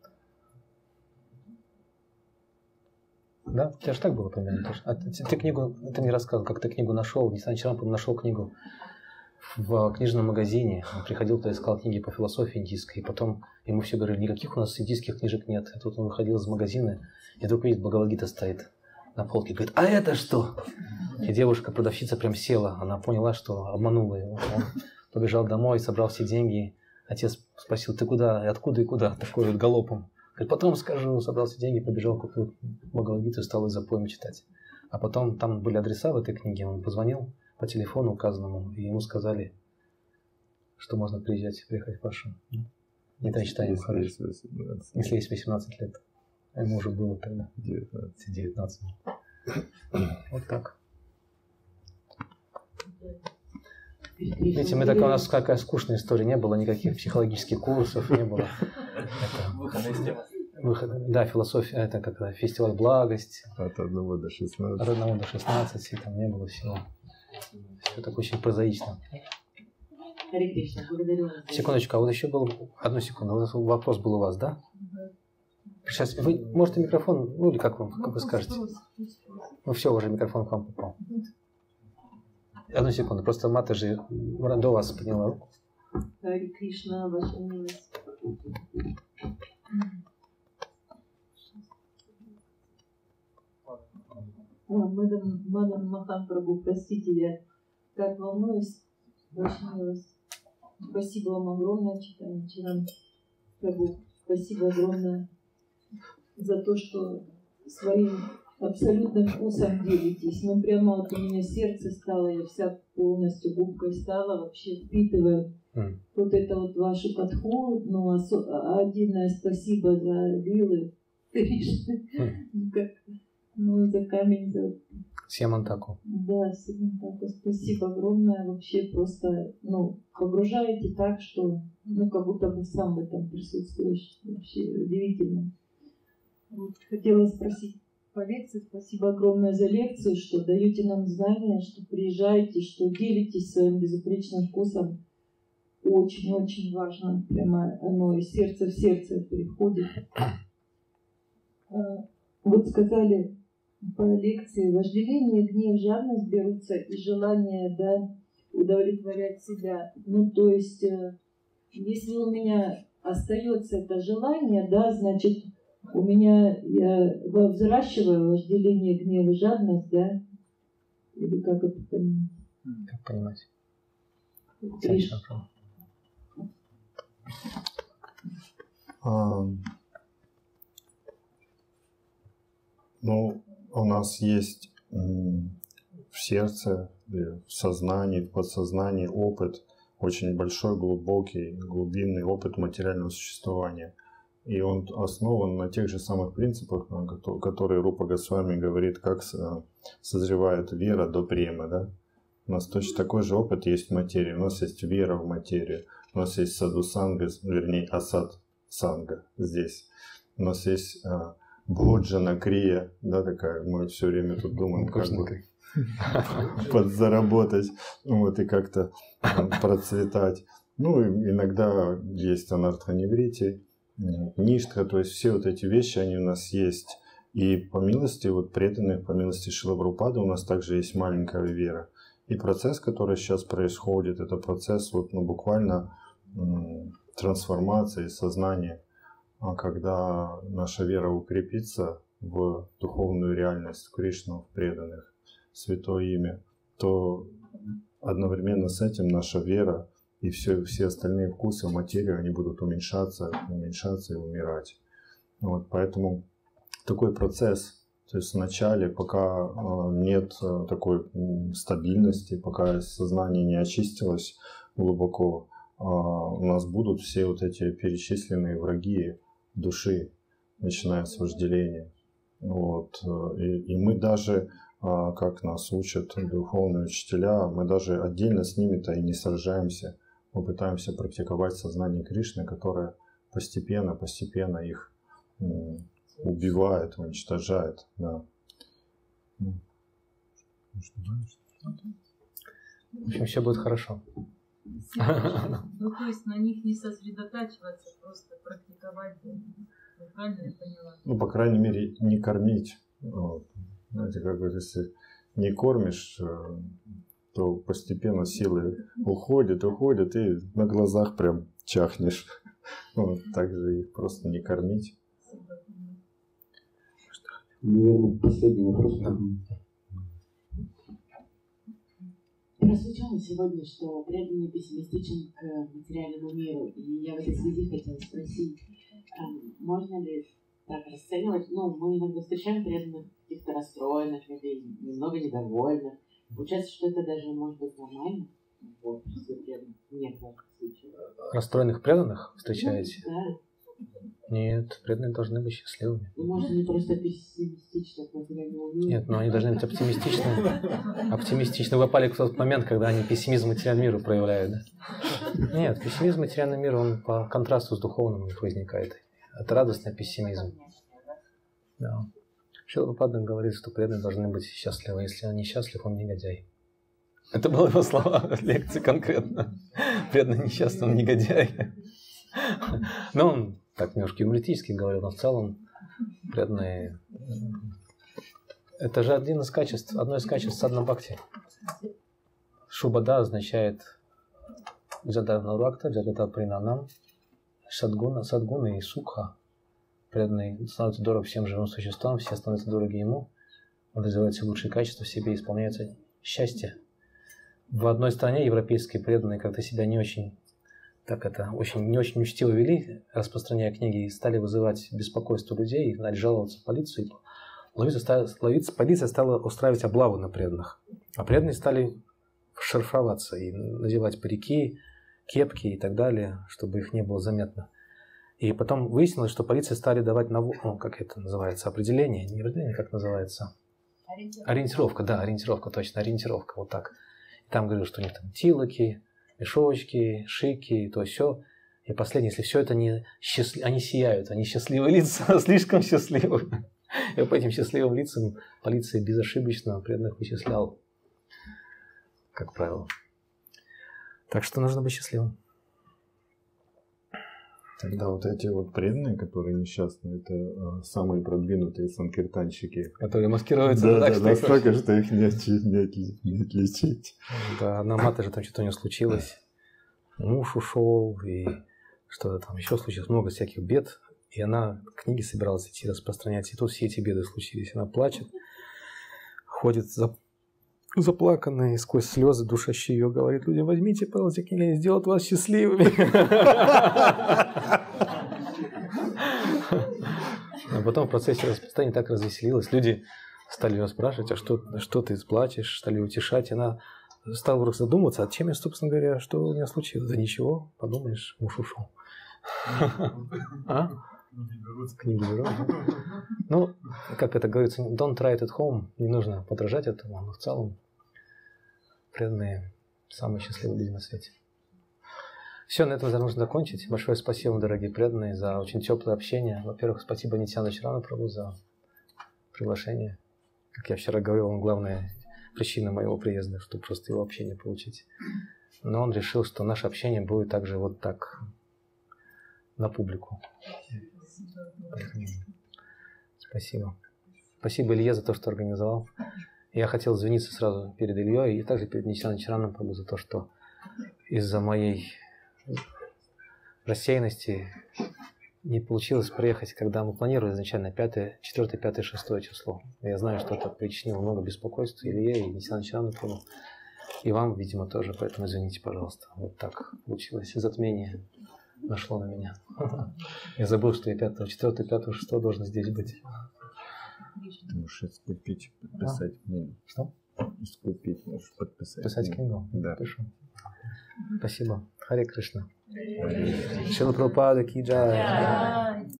Да, у тебя же так было примерно. А ты книгу, это не рассказывал, как ты книгу нашел. Нисан Чаранпур нашел книгу в книжном магазине. Он приходил туда, искал книги по философии индийской. И потом ему все говорили, никаких у нас индийских книжек нет. И тут он выходил из магазина, и вдруг видит, Бхагавад-гита стоит на полке. Говорит, а это что? И девушка-продавщица прям села. Она поняла, что обманула его. Он побежал домой, собрал все деньги. Отец спросил, ты куда, откуда и куда? Такой вот галопом. Говорит, потом скажу, собрал все деньги, побежал, купил Бхагавад-гиту и стал из запоем читать. А потом там были адреса в этой книге. Он позвонил по телефону указанному, и ему сказали, что можно приехать в Ашрам. Не читаем хорошо. Если есть 18 лет. А ему уже было тогда 19. Вот так. Видите, у нас какая скучная история. Не было никаких психологических курсов, не было. Да, философия, это как фестиваль благость. От 1 до 16. От 1 до 16, там не было всего. Все так очень прозаично. Харе Кришна, благодарю вас. Секундочку, а вот еще был, одну секунду, вот вопрос был у вас, да? Сейчас, вы можете микрофон, ну или как вы скажете? Ну все, уже микрофон к вам попал. Одну секунду, просто Мата же до вас подняла руку. Харе Кришна, ваша милость. Мадан Махан Прабху, простите, я так волнуюсь, ваша милость. Спасибо вам огромное, Чаран Прабху. Спасибо огромное за то, что своим абсолютным вкусом делитесь. Ну, прямо вот у меня сердце стало, я вся полностью губкой стала, вообще впитываю вот это вот вашу подход. Ну, отдельное спасибо за вилы Кришны. Ну, за камень, за... Сьямантаку. Да, Сьямантаку. Спасибо огромное. Вообще просто, ну, погружаете так, что, ну, как будто бы сам в этом присутствуешь. Вообще удивительно. Вот, хотела спросить по лекции. Спасибо огромное за лекцию, что даете нам знания, что приезжаете, что делитесь своим безупречным вкусом. Очень-очень важно. Прямо оно из сердца в сердце переходит. Вот сказали по лекции, вожделение, гнев, жадность берутся из желания, да, удовлетворять себя. Ну, то есть, если у меня остается это желание, да, значит, у меня, я взращиваю вожделение, гнев и жадность, да? Или как это понимать? Как понимать? Ну, у нас есть в сердце, в сознании, в подсознании опыт, очень большой, глубокий, глубинный опыт материального существования. И он основан на тех же самых принципах, которые Рупа Госвами говорит, как созревает вера до премы. Да? У нас точно такой же опыт есть в материи. У нас есть вера в материю. У нас есть саду-санга, вернее, асад-санга здесь. У нас есть бходжана крия, да, такая. Мы все время тут думаем, как бы подзаработать, вот, и как-то процветать. Ну, и иногда есть анартха-неврити, ништха, то есть все вот эти вещи, они у нас есть. И по милости вот преданных, по милости Шрила Прабхупады у нас также есть маленькая вера. И процесс, который сейчас происходит, это процесс вот, ну, буквально трансформации сознания. А когда наша вера укрепится в духовную реальность, в Кришну, в преданных, в святое имя, то одновременно с этим наша вера и все остальные вкусы в материю, они будут уменьшаться и умирать. Вот, поэтому такой процесс, то есть вначале, пока нет такой стабильности, пока сознание не очистилось глубоко, у нас будут все вот эти перечисленные враги души, начиная с вожделения. Вот. И мы даже, как нас учат духовные учителя, мы даже отдельно с ними-то и не сражаемся. Мы пытаемся практиковать сознание Кришны, которое постепенно их убивает, уничтожает. Да. В общем, все будет хорошо. Ну, то есть на них не сосредотачиваться, просто практиковать. Правильно я поняла? Ну, по крайней мере, не кормить. Вот. Знаете, как бы, если не кормишь, то постепенно силы уходят, и на глазах прям чахнешь. Вот, так же их просто не кормить. Наверное, последний вопрос. Прозвучало сегодня, что преданный пессимистичен к материальному миру. И я в этой связи хотела спросить, можно ли так расценивать? Ну, мы иногда встречаем преданных каких-то расстроенных людей, немного недовольных. Получается, что это даже может быть нормально в обществе преданных в некоторых случаях. Расстроенных преданных встречаете? Да. Нет, преданные должны быть счастливыми. Ну, может, они просто пессимистичны к материальному миру? Нет, но они должны быть оптимистичны. Оптимистичны. Вы попали в тот момент, когда они пессимизм материальному миру проявляют, да? Нет, пессимизм материальному миру, он по контрасту с духовным возникает. Это радостный пессимизм. Да. Шрила Прабхупада говорит, что преданные должны быть счастливы. Если он не счастлив, он негодяй. Это были его слова в лекции конкретно. Преданный несчастному негодяю. Но он так немножко юмористически говорил, но в целом преданные... Это же одно из качеств садхана бхакти. Шубада означает джадарнаракта, джагата принанам, садгуна и сукха. Преданный становится дорог всем живым существам, все становятся дороги ему. Он развивает все лучшие качества в себе и исполняется счастье. В одной стране европейские преданные как-то себя не очень учтиво вели, распространяя книги, и стали вызывать беспокойство людей, и начали жаловаться в полицию. Полиция стала устраивать облаву на преданных. А преданные стали шарфоваться и надевать парики, кепки и так далее, чтобы их не было заметно. И потом выяснилось, что полиция стали давать, как это называется, определение, не определение, как называется? Ориентировка, да, ориентировка, вот так. И там говорили, что у них там тилоки, мешочки, шики, то все. И последнее, если все это они сияют, они счастливые лица, слишком счастливые. И по этим счастливым лицам полиция безошибочно преданных вычисляла, как правило. Так что нужно быть счастливым. Тогда вот эти вот преданные, которые несчастные, это самые продвинутые санкиртанщики. Которые маскируются. Да, настолько, что их не отличить. Да, одна мата же там что-то у нее случилось. Муж ушел, и что-то там еще случилось. Много всяких бед. И она книги собиралась идти распространять. И тут все эти беды случились. Она плачет, ходит заплаканная, и сквозь слезы душащие ее говорит людям: возьмите, пожалуйста, книги, они сделают вас счастливыми. А потом в процессе распространения так развеселилась. Люди стали ее спрашивать: а что ты плачешь? Стали утешать. И она стала вдруг задумываться, а чем я, собственно говоря, что у меня случилось? Да ничего, подумаешь, муж ушел. Книги берут. Ну, как это говорится, don't try it at home. Не нужно подражать этому, но в целом преданные самые счастливые люди на свете. Все, на этом нужно закончить. Большое спасибо вам, дорогие преданные, за очень теплое общение. Во-первых, спасибо Нитьянанда Чарана Прабху за приглашение. Как я вчера говорил, он главная причина моего приезда, чтобы просто его общение получить. Но он решил, что наше общение будет также вот так, на публику. Спасибо. Спасибо Илье за то, что организовал. Я хотел извиниться сразу перед Ильей и также перед Нитьянандой Чараном Прабху за то, что из-за моей рассеянности не получилось приехать, когда мы планировали изначально 4, 5, 6 число. Я знаю, что это причинило много беспокойств Илье и Нитьянанде Чарану Прабху. И вам, видимо, тоже, поэтому извините, пожалуйста. Вот так получилось. Затмение нашло на меня. Я забыл, что я 4, 5, 6 должен здесь быть. Ты можешь искупить, подписать книгу. Что? Искупить, можешь подписать. Писать книгу? Да. Пишу. Спасибо. Харе Кришна. Шрила Прабхупада ки джай.